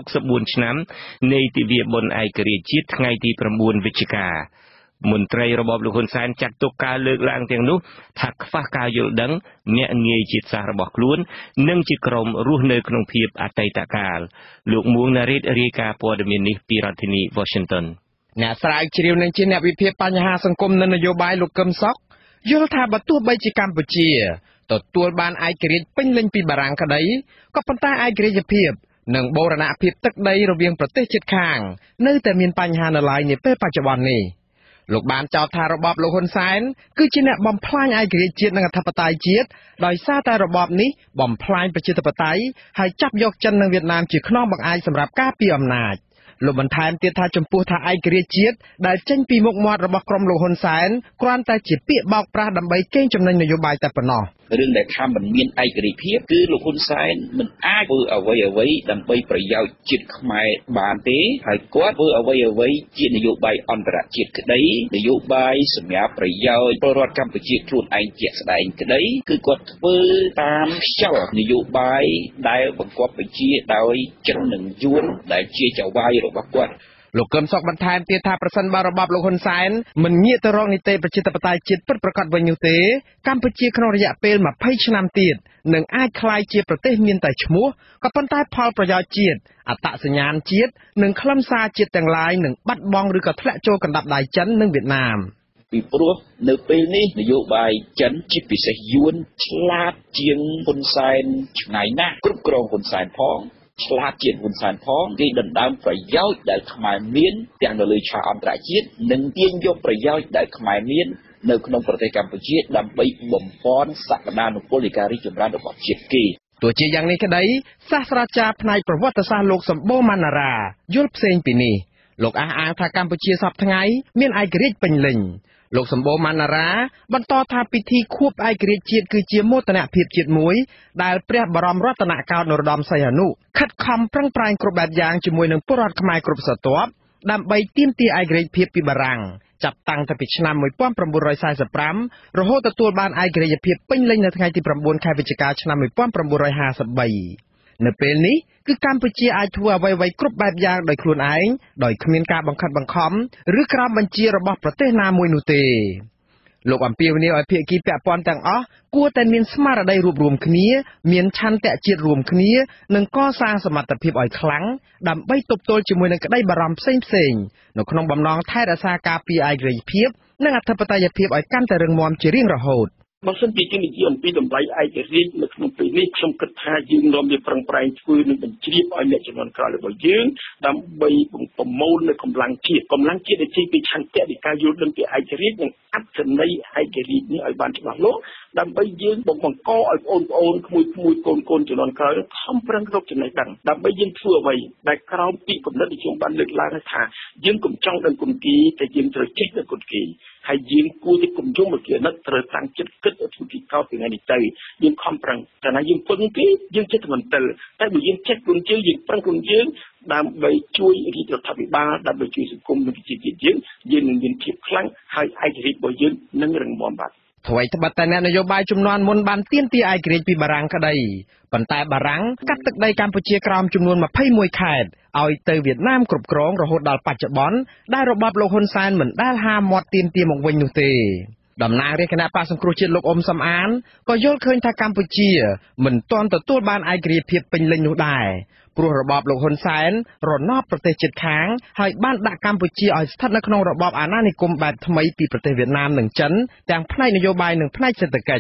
64ឆ្នាំនៃទិវាបុណ្យឯករាជ្យជាតិថ្ងៃទី9វិច្ឆិកាមន្ត្រីរបបលោកហ៊ុនសែនចាត់ទុកការលើកឡើងទាំងនោះថាខ្វះការយល់ដឹងញាក់ងាយជាតិសាសន៍របស់ខ្លួននិងជាក្រុមរស់នៅក្នុងភាពអតីតកាលលោកមួងណារ៉េតរាយការណ៍ព័ត៌មាននេះពីរដ្ឋធានី Washington អ្នកស្រាវជ្រាវនឹងជាអ្នកវិភាគបញ្ហាសង្គមនិងនយោបាយលោកកឹមសុខយល់ថាបើទោះបីជាកម្ពុជាទទួលបានឯករាជ្យពេញលេញពីបារាំងក្តីក៏ប៉ុន្តែឯករាជ្យភាពនិងបូរណភាពទឹកដីរវាងប្រទេសជិតខាងនៅតែមានបញ្ហានៅឡើយនាពេលបច្ចុប្បន្ននេះលោកបានចោទថារបបលោកហ៊ុនសែនគឺជាអ្នកបំផ្លាញឯករាជ្យជាតិនិងអធិបតេយ្យជាតិដោយសារតែរបបនេះបំផ្លាញប្រជាធិបតេយ្យហើយចាប់យកចិននិងវៀតណាមជាខ្នងបង្អែកសម្រាប់ការពារអំណាចលោកបន្ថែមទៀតថាចំពោះថាឯករាជ្យជាតិដែលចេញពីមុខមាត់របស់ក្រុមលោកហ៊ុនសែនគ្រាន់តែជាពាក្យបោកប្រាស់ដើម្បីកេងចំណេញនយោបាយតែប៉ុណ្ណោះរឿងដែលថាមិនមានឯករាជ្យភាពគឺលោកហ៊ុនសែនមិនអាចធ្វើអ្វីដើម្បីប្រយោជន៍ជាតិខ្មែរបានទេហើយគាត់ធ្វើអ្វីជានយោបាយអន្តរជាតិក្តីនយោបាយសម្រាប់ប្រយោជន៍ពលរដ្ឋកម្ពុជាខ្លួនឯងជាក់ស្ដែងក្តីគឺគាត់ធ្វើតាមខ្យល់នយោបាយដែលបង្គាប់បញ្ជាដោយចិននិងយួនដែលជាចៅហ្វាយរបស់គាត់លោកកឹមសុខបន្ថែមទៀតថាប្រសិនបើរបបលោកហ៊ុនសែនមិនងាកទៅរកនីតិប្រជាធិបតេយ្យជាតិពិតប្រាកដវិញនោះទេកម្ពុជាក្នុងរយៈពេល20ឆ្នាំទៀតនឹងអាចក្លាយជាប្រទេសមានតែឈ្មោះក៏ប៉ុន្តែផលប្រយោជន៍ជាតិអត្តសញ្ញាណជាតិនិងខ្លឹមសារជាតិទាំងឡាយនឹងបាត់បង់ឬក៏ធ្លាក់ចូលកណ្ដាប់ដៃចិននិងវៀតណាមពីព្រោះនៅពេលនេះនយោបាយចិនជាពិសេសយួនឆ្លាតជាងហ៊ុនសែនឆ្ងាយណាស់គ្រប់គ្រងហ៊ុនសែនផងឆ្លាតជាងហ៊ុនសែនផងគេដណ្ដើមប្រយោជន៍ដែលខ្មែរមានទាំងនៅលើឆាកអន្តរជាតិនិងទាញយកប្រយោជន៍ដែលខ្មែរមាននៅក្នុងប្រទេសកម្ពុជាដើម្បីបំពេញសក្តានុពលនៃការរីកចម្រើនរបស់ជាតិគេទោះជាយ៉ាងនេះក្តីសាស្ត្រាចារ្យផ្នែកប្រវត្តិសាស្ត្រលោកសម្បូរម៉ាណារ៉ាយល់ផ្សេងពីនេះលោកអះអាងថាកម្ពុជាសពថ្ងៃមានឯករាជ្យពេញលេញលោកសម្បូរម៉ាណារ៉ាបន្តថាពិធីខួបឯករាជ្យជាតិគឺជាមោទនភាពជាតិមួយដែលព្រះបរមរតនកោដ្ឋនរោត្តមសីហនុខិតខំប្រឹងប្រែងគ្រប់បែបយ៉ាងជាមួយនឹងពលរដ្ឋខ្មែរគ្រប់ស្រទាប់ដើម្បីទាមទារឯករាជ្យភាពពីបារាំងចាប់តាំងពីឆ្នាំ1945រហូតទទួលបានឯករាជ្យភាពពេញលេញនៅថ្ងៃទី9ខែវិច្ឆិកាឆ្នាំ1953នៅពេលនេះគឺកម្ពុជាអាចធ្វើអ្វីៗគ្រប់បែបយ៉ាងដោយខ្លួនឯងដោយគ្មានការបង្ខិតបង្ខំឬក្រោមបញ្ជារបស់ប្រទេសណាមួយនោះទេលោកអំពាវនាវឲ្យភាគីពាក់ព័ន្ធទាំងអស់គួរតែមានស្មារតីរួបរวมគ្នាមានឆន្ទៈជាតិរួមគ្នានិងកសាងសមត្ថភាពឲ្យខ្លាំងដើម្បីទប់ទល់ជាមួយនឹងក្តីបារម្ភផ្សេងៗនៅក្នុងបំណងថែរក្សាការពារឯករាជ្យភាពនិងអធិបតេយ្យភាពឲ្យកាន់តែរឹងមាំជារៀងរហូតបើសិនជានិយាយអំពីតម្លៃឯករាជ្យនៅក្នុងពេលនេះខ្ញុំគិតថាយើងនាំវាប្រឹងប្រែងធ្វើនឹងបញ្ជ្រាបឲ្យអ្នកជំនាន់ក្រោយរបស់យើងដើម្បីប្រមូលនៅកម្លាំងជាតិដែលចេញពីឆន្ទៈនៃការយល់ដឹងពីឯករាជ្យនិងអត្ថន័យឯករាជ្យនេះឲ្យបានច្បាស់លាស់ដើម្បីយើងបង្កឲ្យបងប្អូនក្មួយកូនជំនាន់ក្រោយខំប្រឹងរកចំណេះដឹងដើម្បីយើងធ្វើអ្វីដែលក្រោមពីគំនិតដែលខ្ញុំបានលើកឡើងថាយើងកុំចង់ដឹងគុណគេតែយើងត្រូវចេះដឹងគុណគេហើយយើងគួរតែគុំយំមកគេនឹកត្រូវតាំងចិត្តគិតឲ្យធ្វើពីកោតពីថ្ងៃនេះទៅយើងខំប្រឹងតែណាយើងពឹងគេយើងចិត្តមិនទិលតែបើយើងចេះគុណយើងប្រឹងគុណយើងដើម្បីជួយរាជរដ្ឋាភិបាលដើម្បីជួយសង្គមនិងប្រជាជាតិយើងនឹងមានភាពខ្លាំងហើយឯករាជ្យរបស់យើងនឹងរឹងមាំបាទអ្វីត្បិតតែអ្នកនយោបាយជំនាន់មុនបានទាមទារឯករាជ្យពីបារាំងក្តីប៉ុន្តែបារាំងកាត់ទឹកដីកម្ពុជាក្រោមចំនួន21ខេត្តឲ្យទៅវៀតណាមគ្រប់គ្រងរហូតដល់បច្ចុប្បន្នដែលរបបលោកហ៊ុនសែនមិនដែលហាមាត់ទាមទារមកវិញនោះទេតំណាងរាជគណៈបក្សសង្គ្រោះជាតិលោកអ៊ុំសំអានក៏យល់ឃើញថាកម្ពុជាមិនទាន់ទទួលបានឯករាជ្យភាពពេញលេញនោះដែរព្រោះរបបលោកហ៊ុនសែនរណបប្រទេសជិតខាងហើយបានដាក់កម្ពុជាឲ្យស្ថិតនៅក្នុងរបបអាណានិគមបែបថ្មីពីប្រទេសវៀតណាមនិងចិនទាំងផ្នែកនយោបាយនិងផ្នែកសេដ្ឋកិច្ច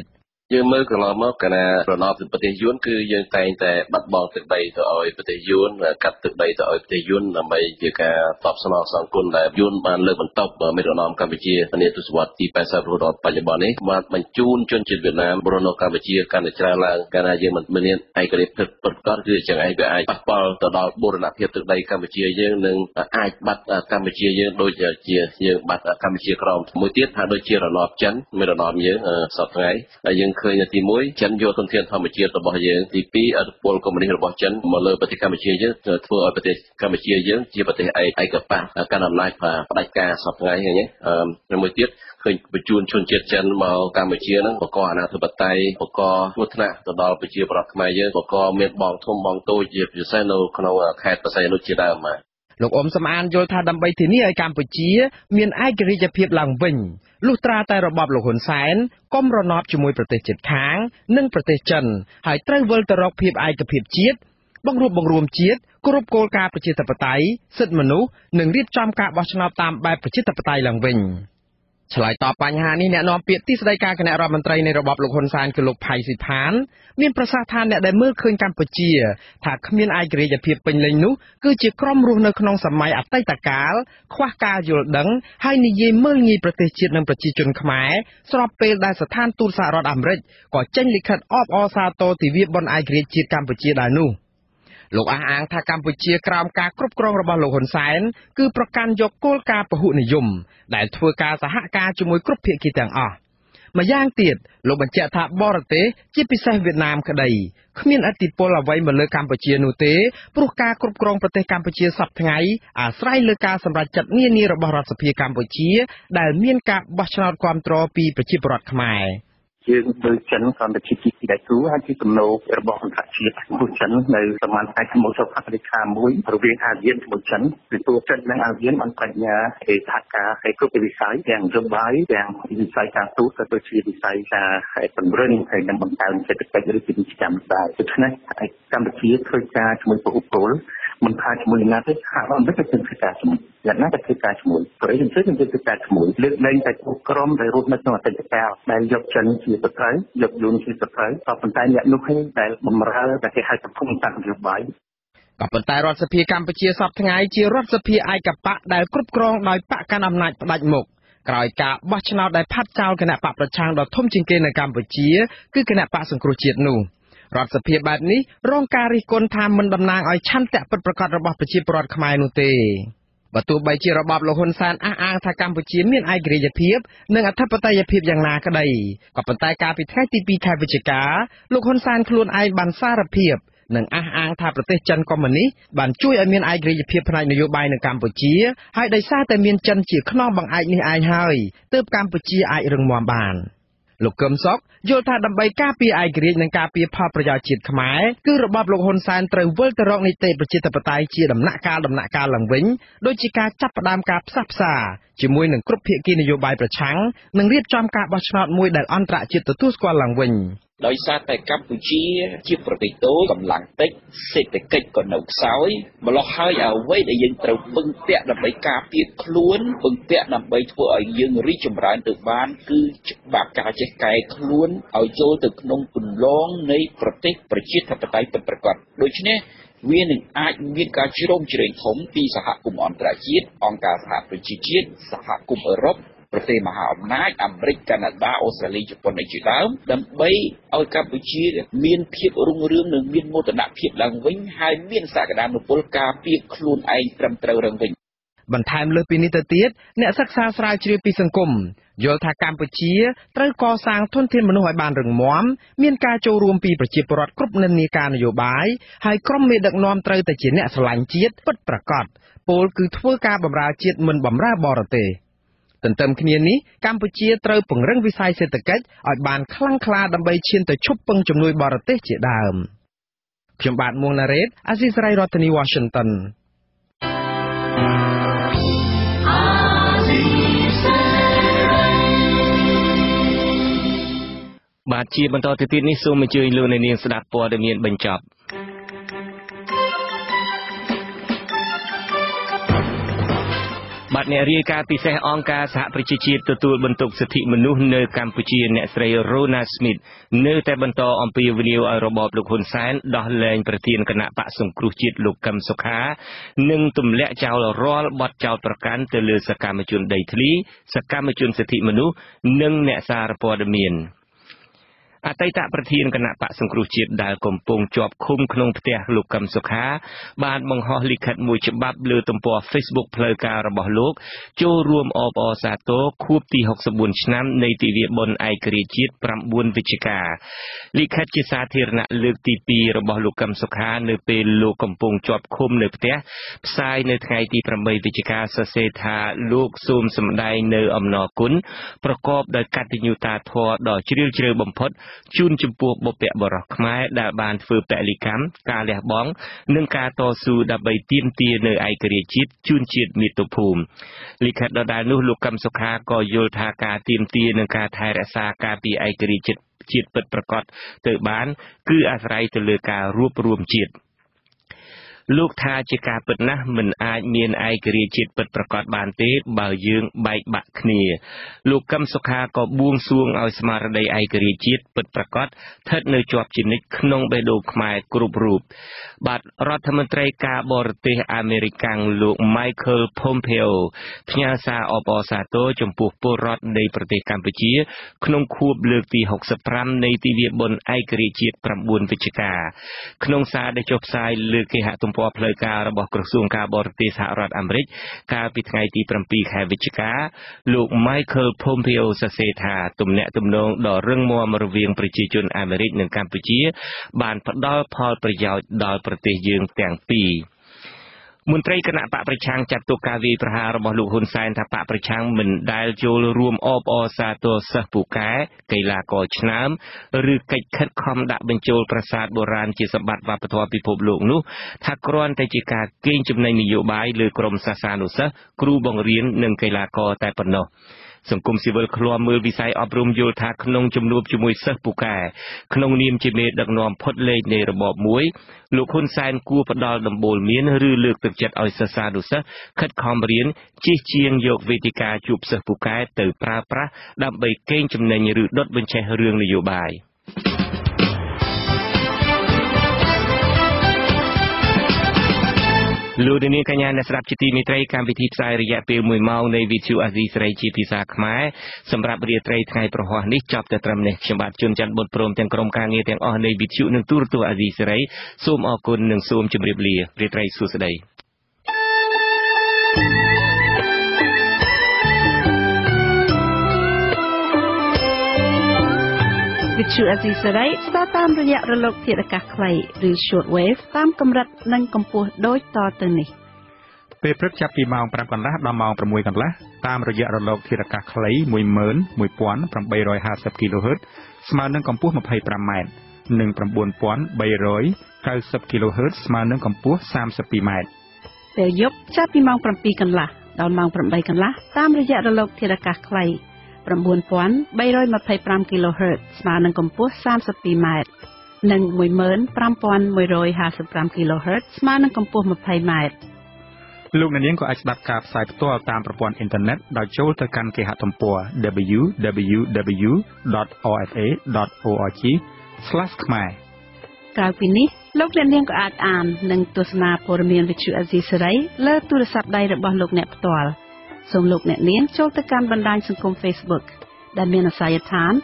យើងមើលកន្លងមកកាលណារណបទៅប្រទេសយួនគឺយើងតែងតែបាត់បង់ទឹកដីទៅឲ្យប្រទេសយួនកាត់ទឹកដីទៅឲ្យប្រទេសយួនដើម្បីជាការតបស្នងសងគុណដែលយួនបានលើកបន្ទប់មេដឹកនាំកម្ពុជានាទសវត្សរ៍ទី80រហូតដល់បច្ចុប្បន្ននេះបានបញ្ជូនជនជាតិវៀតណាមរស់នៅកម្ពុជាកាន់តែច្រើនឡើងកាលណាយើងមិនមានឯករាជ្យពិតប្រាកដគឺចឹងឯងវាអាចប៉ះពាល់ទៅដល់បូរណភាពទឹកដីកម្ពុជាយើងនឹងអាចបាត់កម្ពុជាយើងដូចជាយើងបាត់កម្ពុជាក្រោមមួយទៀតថាដូចជារណបចិនមេដឹកនាំយើងសពថ្ងៃហើយយើងឃើញទី1ចិនយកធនធានធម្មជាតិរបស់យើងទី2ឥទ្ធិពលកុម្មុយនីសរបស់ចិនមកលើប្រទេសកម្ពុជាយើងធ្វើឲ្យប្រទេសកម្ពុជាយើងជាប្រទេសឯកបកកាន់អំណាចផ្ដាច់ការសពថ្ងៃហ្នឹងហើយមួយទៀតឃើញបញ្ជូនជនជាតិចិនមកកម្ពុជាហ្នឹងបកអនាធិបតេយ្យបកគ្រោះថ្នាក់ទៅដល់ប្រជាពលរដ្ឋខ្មែរយើងបកមានបងធំបងតូចជាពិសេសនៅក្នុងខេត្តបរសៃអនុជាដើមបាទលោកអ៊ុំសំអានយល់ថាដើម្បីធានាឲ្យកម្ពុជាមានឯករាជ្យភាពឡើងវិញលុះត្រាតែរបបលោកហ៊ុនសែនកុំរណបជាមួយប្រទេសជិតខាងនិងប្រទេសចិនហើយត្រូវវិលទៅរកភាពឯកភាពជាតិបង្រួបបង្រួមជាតិគោរពគោលការណ៍ប្រជាធិបតេយ្យសិទ្ធិមនុស្សនិងរៀបចំការបោះឆ្នោតតាមបែបប្រជាធិបតេយ្យឡើងវិញឆ្លើយតបបញ្ហានេះអ្នកនាំពាក្យទីស្តីការគណៈរដ្ឋមន្ត្រីនៃរបបលោកហ៊ុនសែនគឺលោកផៃស៊ីផានមានប្រសាសន៍ថាអ្នកដែលមើលឃើញកម្ពុជាថាគ្មានឯករាជ្យភាពពេញលេញនោះគឺជាក្រុមរស់នៅក្នុងសម័យអតីតកាលខ្វះការយល់ដឹងហើយនិយាយមើលងាយប្រទេសជាតិនិងប្រជាជនខ្មែរស្របពេលដែលស្ថានទូតសហរដ្ឋអាមេរិកក៏ចេញលិខិតអបអរសាទរទិវាបុណ្យឯករាជ្យជាតិកម្ពុជាដែរនោះលោកអះអាងថាកម្ពុជាក្រោមការគ្រប់គ្រងរបស់លោកហ៊ុនសែនគឺប្រកាន់យកគោលការណ៍ពហុនិយមដែលធ្វើការសហការជាមួយគ្រប់ភាគីទាំងអស់ម្យ៉ាងទៀតលោកបញ្ជាក់ថាបរទេសជាពិសេសវៀតណាមក្តីគ្មានឥទ្ធិពលអ្វីមកលើកម្ពុជានោះទេព្រោះការគ្រប់គ្រងប្រទេសកម្ពុជាសពថ្ងៃអាស្រ័យលើការសម្រេចចិត្តនានារបស់រដ្ឋសភាកម្ពុជាដែលមានការបោះឆ្នោតគាំទ្រពីប្រជាពលរដ្ឋខ្មែរយើងមើលចិនក៏ជាទីដៃគូហើយជាទំនោររបស់អន្តរជាតិព្រោះចិននៅប្រមាណខែមុនចុះអមេរិកម្មួយរវាងអាស៊ានជាមួយចិនពីព្រោះចិននិងអាស៊ានបានបញ្ញាសហការឲ្យគ្រប់វិស័យទាំងនយោបាយទាំងវិស័យការទូតក៏ដូចជាវិស័យការពង្រឹងហើយនិងបង្កើនសេដ្ឋកិច្ចឬពាណិជ្ជកម្មដែរដូច្នេះកម្ពុជាធ្វើការជាមួយពហុពលមិនថាជាមួយណាទេហាក់អត់មានធ្វើការជាមួយយ៉ាងណាក៏ធ្វើការជាមួយប្រទេសយើងធ្វើការជាមួយលើកលែងតែក្រុមដែលរស់នៅក្នុងអតីតកាលដែលយកចិនជាប្រទេសយកយួនជាប្រទេសក៏ប៉ុន្តែអ្នកនោះដែលបំរើតែគេហៅសង្គមសង្គមនយោបាយក៏ប៉ុន្តែរដ្ឋសភាកម្ពុជាសពថ្ងៃជារដ្ឋសភាឯកបកដែលគ្រប់គ្រងដោយបកកណ្ដាលអំណាចផ្ដាច់មុខក្រោយការបោះឆ្នោតដែលផាត់ចោលគណៈបកប្រឆាំងដ៏ធំជាងគេនៅកម្ពុជាគឺគណៈបកសង្គ្រោះជាតិនោះរដ្ឋសភាបែបនេះរងការរិះគន់ថាមិនតំណាងឲ្យឆន្ទៈពិតប្រាកដរបស់ប្រជាពលរដ្ឋខ្មែរនោះទេបើទោះបីជារបបលោកហ៊ុនសែនអះអាងថាកម្ពុជាមានឯករាជ្យភាពនិងអធិបតេយ្យភាពយ៉ាងណាក្តីក៏ប៉ុន្តែកាលពីថ្ងៃទី2ខែវិច្ឆិកាលោកហ៊ុនសែនខ្លួនឯងបានសារភាពនិងអះអាងថាប្រទេសចិនកុម្មុយនីសបានជួយឲ្យមានឯករាជ្យភាពផ្នែកនយោបាយនៅកម្ពុជាហើយដោយសារតែមានចិនជាខ្នងបង្អែកនេះឯងហើយទើបកម្ពុជាអាចរឹងមាំបានលោកកឹមសុខយល់ថាដើម្បីការពារឯករាជ្យនិងការពារផលប្រយោជន៍ជាតិខ្មែរគឺរបបលោកហ៊ុនសែនត្រូវវិលទៅរកនីតិប្រជាធិបតេយ្យជាដំណាក់កាលឡើងវិញដូចជាការចាប់ផ្ដើមការផ្សះផ្សាជាមួយនឹងគ្រប់ភាគីនយោបាយប្រឆាំងនិងរៀបចំការបោះឆ្នោតមួយដែលអន្តរជាតិទទួលស្គាល់ឡើងវិញដោយសារតែកម្ពុជាជាប្រទេសតូចកម្លាំងតិចសេដ្ឋកិច្ចក៏នៅខ្សោយម្ល៉េះហើយអ្វីដែលយើងត្រូវពឹងពាក់ដើម្បីការពារខ្លួនពឹងពាក់ដើម្បីធ្វើឲ្យយើងរីកចម្រើនទៅបានគឺច្បាប់ការចេះកែខ្លួនឲ្យចូលទៅក្នុងគន្លងនៃប្រទេសប្រជាធិបតេយ្យពិតប្រាកដដូច្នេះវានឹងអាចមានការជ្រោមជ្រែងធំពីសហគមន៍អន្តរជាតិអង្គការសហប្រជាជាតិសហគមន៍អឺរ៉ុបប្រទេសមហាអំណាចអាមេរិកកាណាដាអូស្ត្រាលីជប៉ុនជាដើមដើម្បីឲ្យកម្ពុជាមានភាពរុងរឿងនិងមានមោទនភាពឡើងវិញហើយមានសក្តានុពលការពារខ្លួនឯងត្រឹមត្រូវឡើងវិញបន្ថែមលើសពីនេះទៅទៀតអ្នកសិក្សាស្រាវជ្រាវពីសង្គមយល់ថាកម្ពុជាត្រូវកសាងធនធានមនុស្សឲ្យបានរឹងមាំមានការចូលរួមពីប្រជាពលរដ្ឋគ្រប់និន្នាការនយោបាយហើយក្រុមមេដឹកនាំត្រូវតែជាអ្នកស្រឡាញ់ជាតិពិតប្រាកដពោលគឺធ្វើការបម្រើជាតិមិនបម្រើបរទេសទន្ទឹមគ្នានេះកម្ពុជាត្រូវពង្រឹងវិស័យសេដ្ឋកិច្ចឲ្យបានខ្លាំងក្លាដើម្បីឈានទៅឈប់ពឹងជំនួយបរទេសជាដើមខ្ញុំបាទមួងណារ៉េតអាស៊ីសេរីរដ្ឋធានី Washington បាទជាបន្តទៅទៀតនេះសូមអញ្ជើញលោកអ្នកនាងស្ដាប់ព័ត៌មានបញ្ចប់បាទអ្នករាយការណ៍ពិសេសអង្គការសហប្រជាជាតិទទួលបន្ទុកសិទ្ធិមនុស្សនៅកម្ពុជាអ្នកស្រី Rona Smith នៅតែបន្តអំពាវនាវឲ្យរបបលោកហ៊ុនសែនដោះលែងប្រធានគណៈបកសង្គ្រោះជាតិលោកកឹមសុខានិងទម្លាក់ចោលរាល់បទចោទប្រកាន់ទៅលើសកម្មជនដីធ្លីសកម្មជនសិទ្ធិមនុស្សនិងអ្នកសារព័ត៌មានអតីតប្រធានគណៈបកសង្គ្រោះជាតិដែលកំពុងជាប់ឃុំក្នុងផ្ទះលោកកឹមសុខាបានបង្ហោះលិខិតមួយច្បាប់លើទំព័រ Facebook ផ្លូវការរបស់លោកចូលរួមអបអរសាទរខួបទី64ឆ្នាំនៃទិវាបុណ្យឯករាជ្យជាតិ9វិច្ឆិកាលិខិតជាសាធារណៈលើកទី2របស់លោកកឹមសុខានៅពេលលោកកំពុងជាប់ឃុំនៅផ្ទះផ្សាយនៅថ្ងៃទី8វិច្ឆិកាសរសេរថាលោកសូមសម្ដែងនៅអំណរគុណប្រកបដោយកតញ្ញូតាធម៌ដ៏ជ្រាលជ្រៅបំផុតជូនចំពោះបុព្វបុរសខ្មែរដែលបានធ្វើពលិកម្មការលះបង់និងការតស៊ូដើម្បីទាមទារនៅឯករាជ្យជាតិជូនជាតិមាតុភូមិលិខិតដដែលនោះលោកកឹមសុខាក៏យល់ថាការទាមទារនិងការថែរក្សាការពារឯករាជ្យជាតិពិតប្រាកដទៅបានគឺអាស្រ័យទៅលើការរួបរวมជាតិលោកថាជាការពិតណាស់មិនអាចមានឯករាជ្យជាតិពិតប្រាកដបានទេបើយើងបែកបាក់គ្នាលោកកឹមសុខាក៏បួងសួងឲ្យស្មារតីឯករាជ្យជាតិពិតប្រាកដស្ថិតនៅជាប់ជានិច្ចក្នុងបេះដូងខ្មែរគ្រប់រូបបាទរដ្ឋមន្ត្រីការបរទេសអាមេរិកលោក Michael Pompeo ផ្ញើសារអបអរសាទរចំពោះពលរដ្ឋនៃប្រទេសកម្ពុជាក្នុងខួបលើកទី65នៃទិវាបុណ្យឯករាជ្យជាតិ9វិច្ឆិកាក្នុងសារដែលចុះផ្សាយលើគេហទំព័រផ្លូវការរបស់ក្រសួងការបរទេសសហរដ្ឋអាមេរិកកាលពីថ្ងៃទី7ខែវិច្ឆិកាលោក Michael Pompeo សរសេរថាទំនាក់ទំនងដ៏រឹងមាំរវាងប្រជាជនអាមេរិកនិងកម្ពុជាបានផ្ដល់ផលប្រយោជន៍ដល់ប្រទេសយើងទាំងពីរមន្ត្រីគណៈបកប្រឆាំងចាត់ទុកការវាយប្រហាររបស់លោកហ៊ុនសែនថាបកប្រឆាំងមិនដែលចូលរួមអបអរសាទរសិស្សពូកែកីឡាករឆ្នើមឬកិច្ចខិតខំដាក់បញ្ចូលប្រាសាទបុរាណជាសម្បត្តិវប្បធម៌ពិភពលោកនោះថាគ្រាន់តែជាការកេងចំណេញនយោបាយលើក្រុមសាសានុសិស្សគ្រូបង្រៀននិងកីឡាករតែប៉ុណ្ណោះសង្គមស៊ីវិលឃ្លាំមើលវិស័យអប់រំយល់ថាក្នុងជំនួបជាមួយសិស្សពូកែក្នុងនាមជាមេដឹកនាំផុតលេខនៃរបបមួយលោកហ៊ុនសែនគួរផ្ដល់ដំបូន្មានឬលើកទឹកចិត្តឲ្យសិស្សានុសិស្សខិតខំរៀនជិះជាងយកវេទិកាជួបសិស្សពូកែទៅប្រើប្រាស់ដើម្បីកេងចំណេញឬដុតបញ្ឆេះរឿងនយោបាយលោកនាងកញ្ញាអ្នកស្ដាប់ជាទីមេត្រីកម្មវិធីផ្សាយរយៈពេល1ម៉ោងនៃវិទ្យុអាស៊ីសេរីជាភាសាខ្មែរសម្រាប់រាត្រីថ្ងៃប្រហ័សនេះចប់តែត្រឹមនេះខ្ញុំបាទជួនច័ន្ទបុត្រព្រមទាំងក្រុមការងារទាំងអស់នៃវិទ្យុនិងទូរទស្សន៍អាស៊ីសេរីសូមអរគុណនិងសូមជម្រាបលារាត្រីសួស្តីវិទ្យុអាស៊ីសេរីស្ដាប់តាមរយៈរលកធាតុអាកាសខ្លីឬ short wave តាមកម្រិតនិងកម្ពស់ដូចតទៅនេះពេលព្រឹកចាប់ពីម៉ោង 5 កន្លះដល់ម៉ោង 6 កន្លះតាមរយៈរលកធាតុអាកាសខ្លី 11850 kHz ស្មើនឹងកម្ពស់ 25m និង 9390 kHz ស្មើនឹងកម្ពស់ 32m ពេលយប់ចាប់ពីម៉ោង 7 កន្លះដល់ម៉ោង 8 កន្លះតាមរយៈរលកធាតុអាកាសខ្លី 9325 kHz ស្មើនឹងកម្ពស់ 32m និង 15155 kHz ស្មើនឹងកម្ពស់ 20m លោកអ្នកនាងក៏អាចស្ដាប់ការផ្សាយផ្ទាល់តាមប្រព័ន្ធអ៊ីនធឺណិតដោយចូលទៅកាន់គេហទំព័រ www.rfa.org/ ខ្មែរក្រៅពីនេះលោកអ្នកនាងក៏អាចអាននិងទស្សនាព័ត៌មានវិទ្យុអាស៊ីសេរីលើទូរស័ព្ទដៃរបស់លោកអ្នកផ្ទាល់សូមលោកអ្នកនាងចូលទៅកាន់បណ្ដាញសង្គម Facebook ដែលមានអាសយដ្ឋាន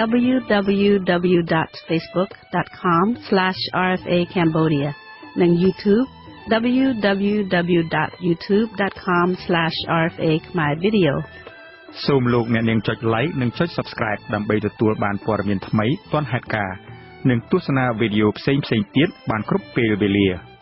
www.facebook.com/rfa.cambodia និង YouTube www.youtube.com/rfa.khmer-video សូមលោកអ្នកនាងចុច like និងចុច subscribe ដើម្បីទទួលបានព័ត៌មានថ្មីទាន់ហេតុការណ៍និងទស្សនាវីដេអូផ្សេងៗទៀតបានគ្រប់ពេលវេលា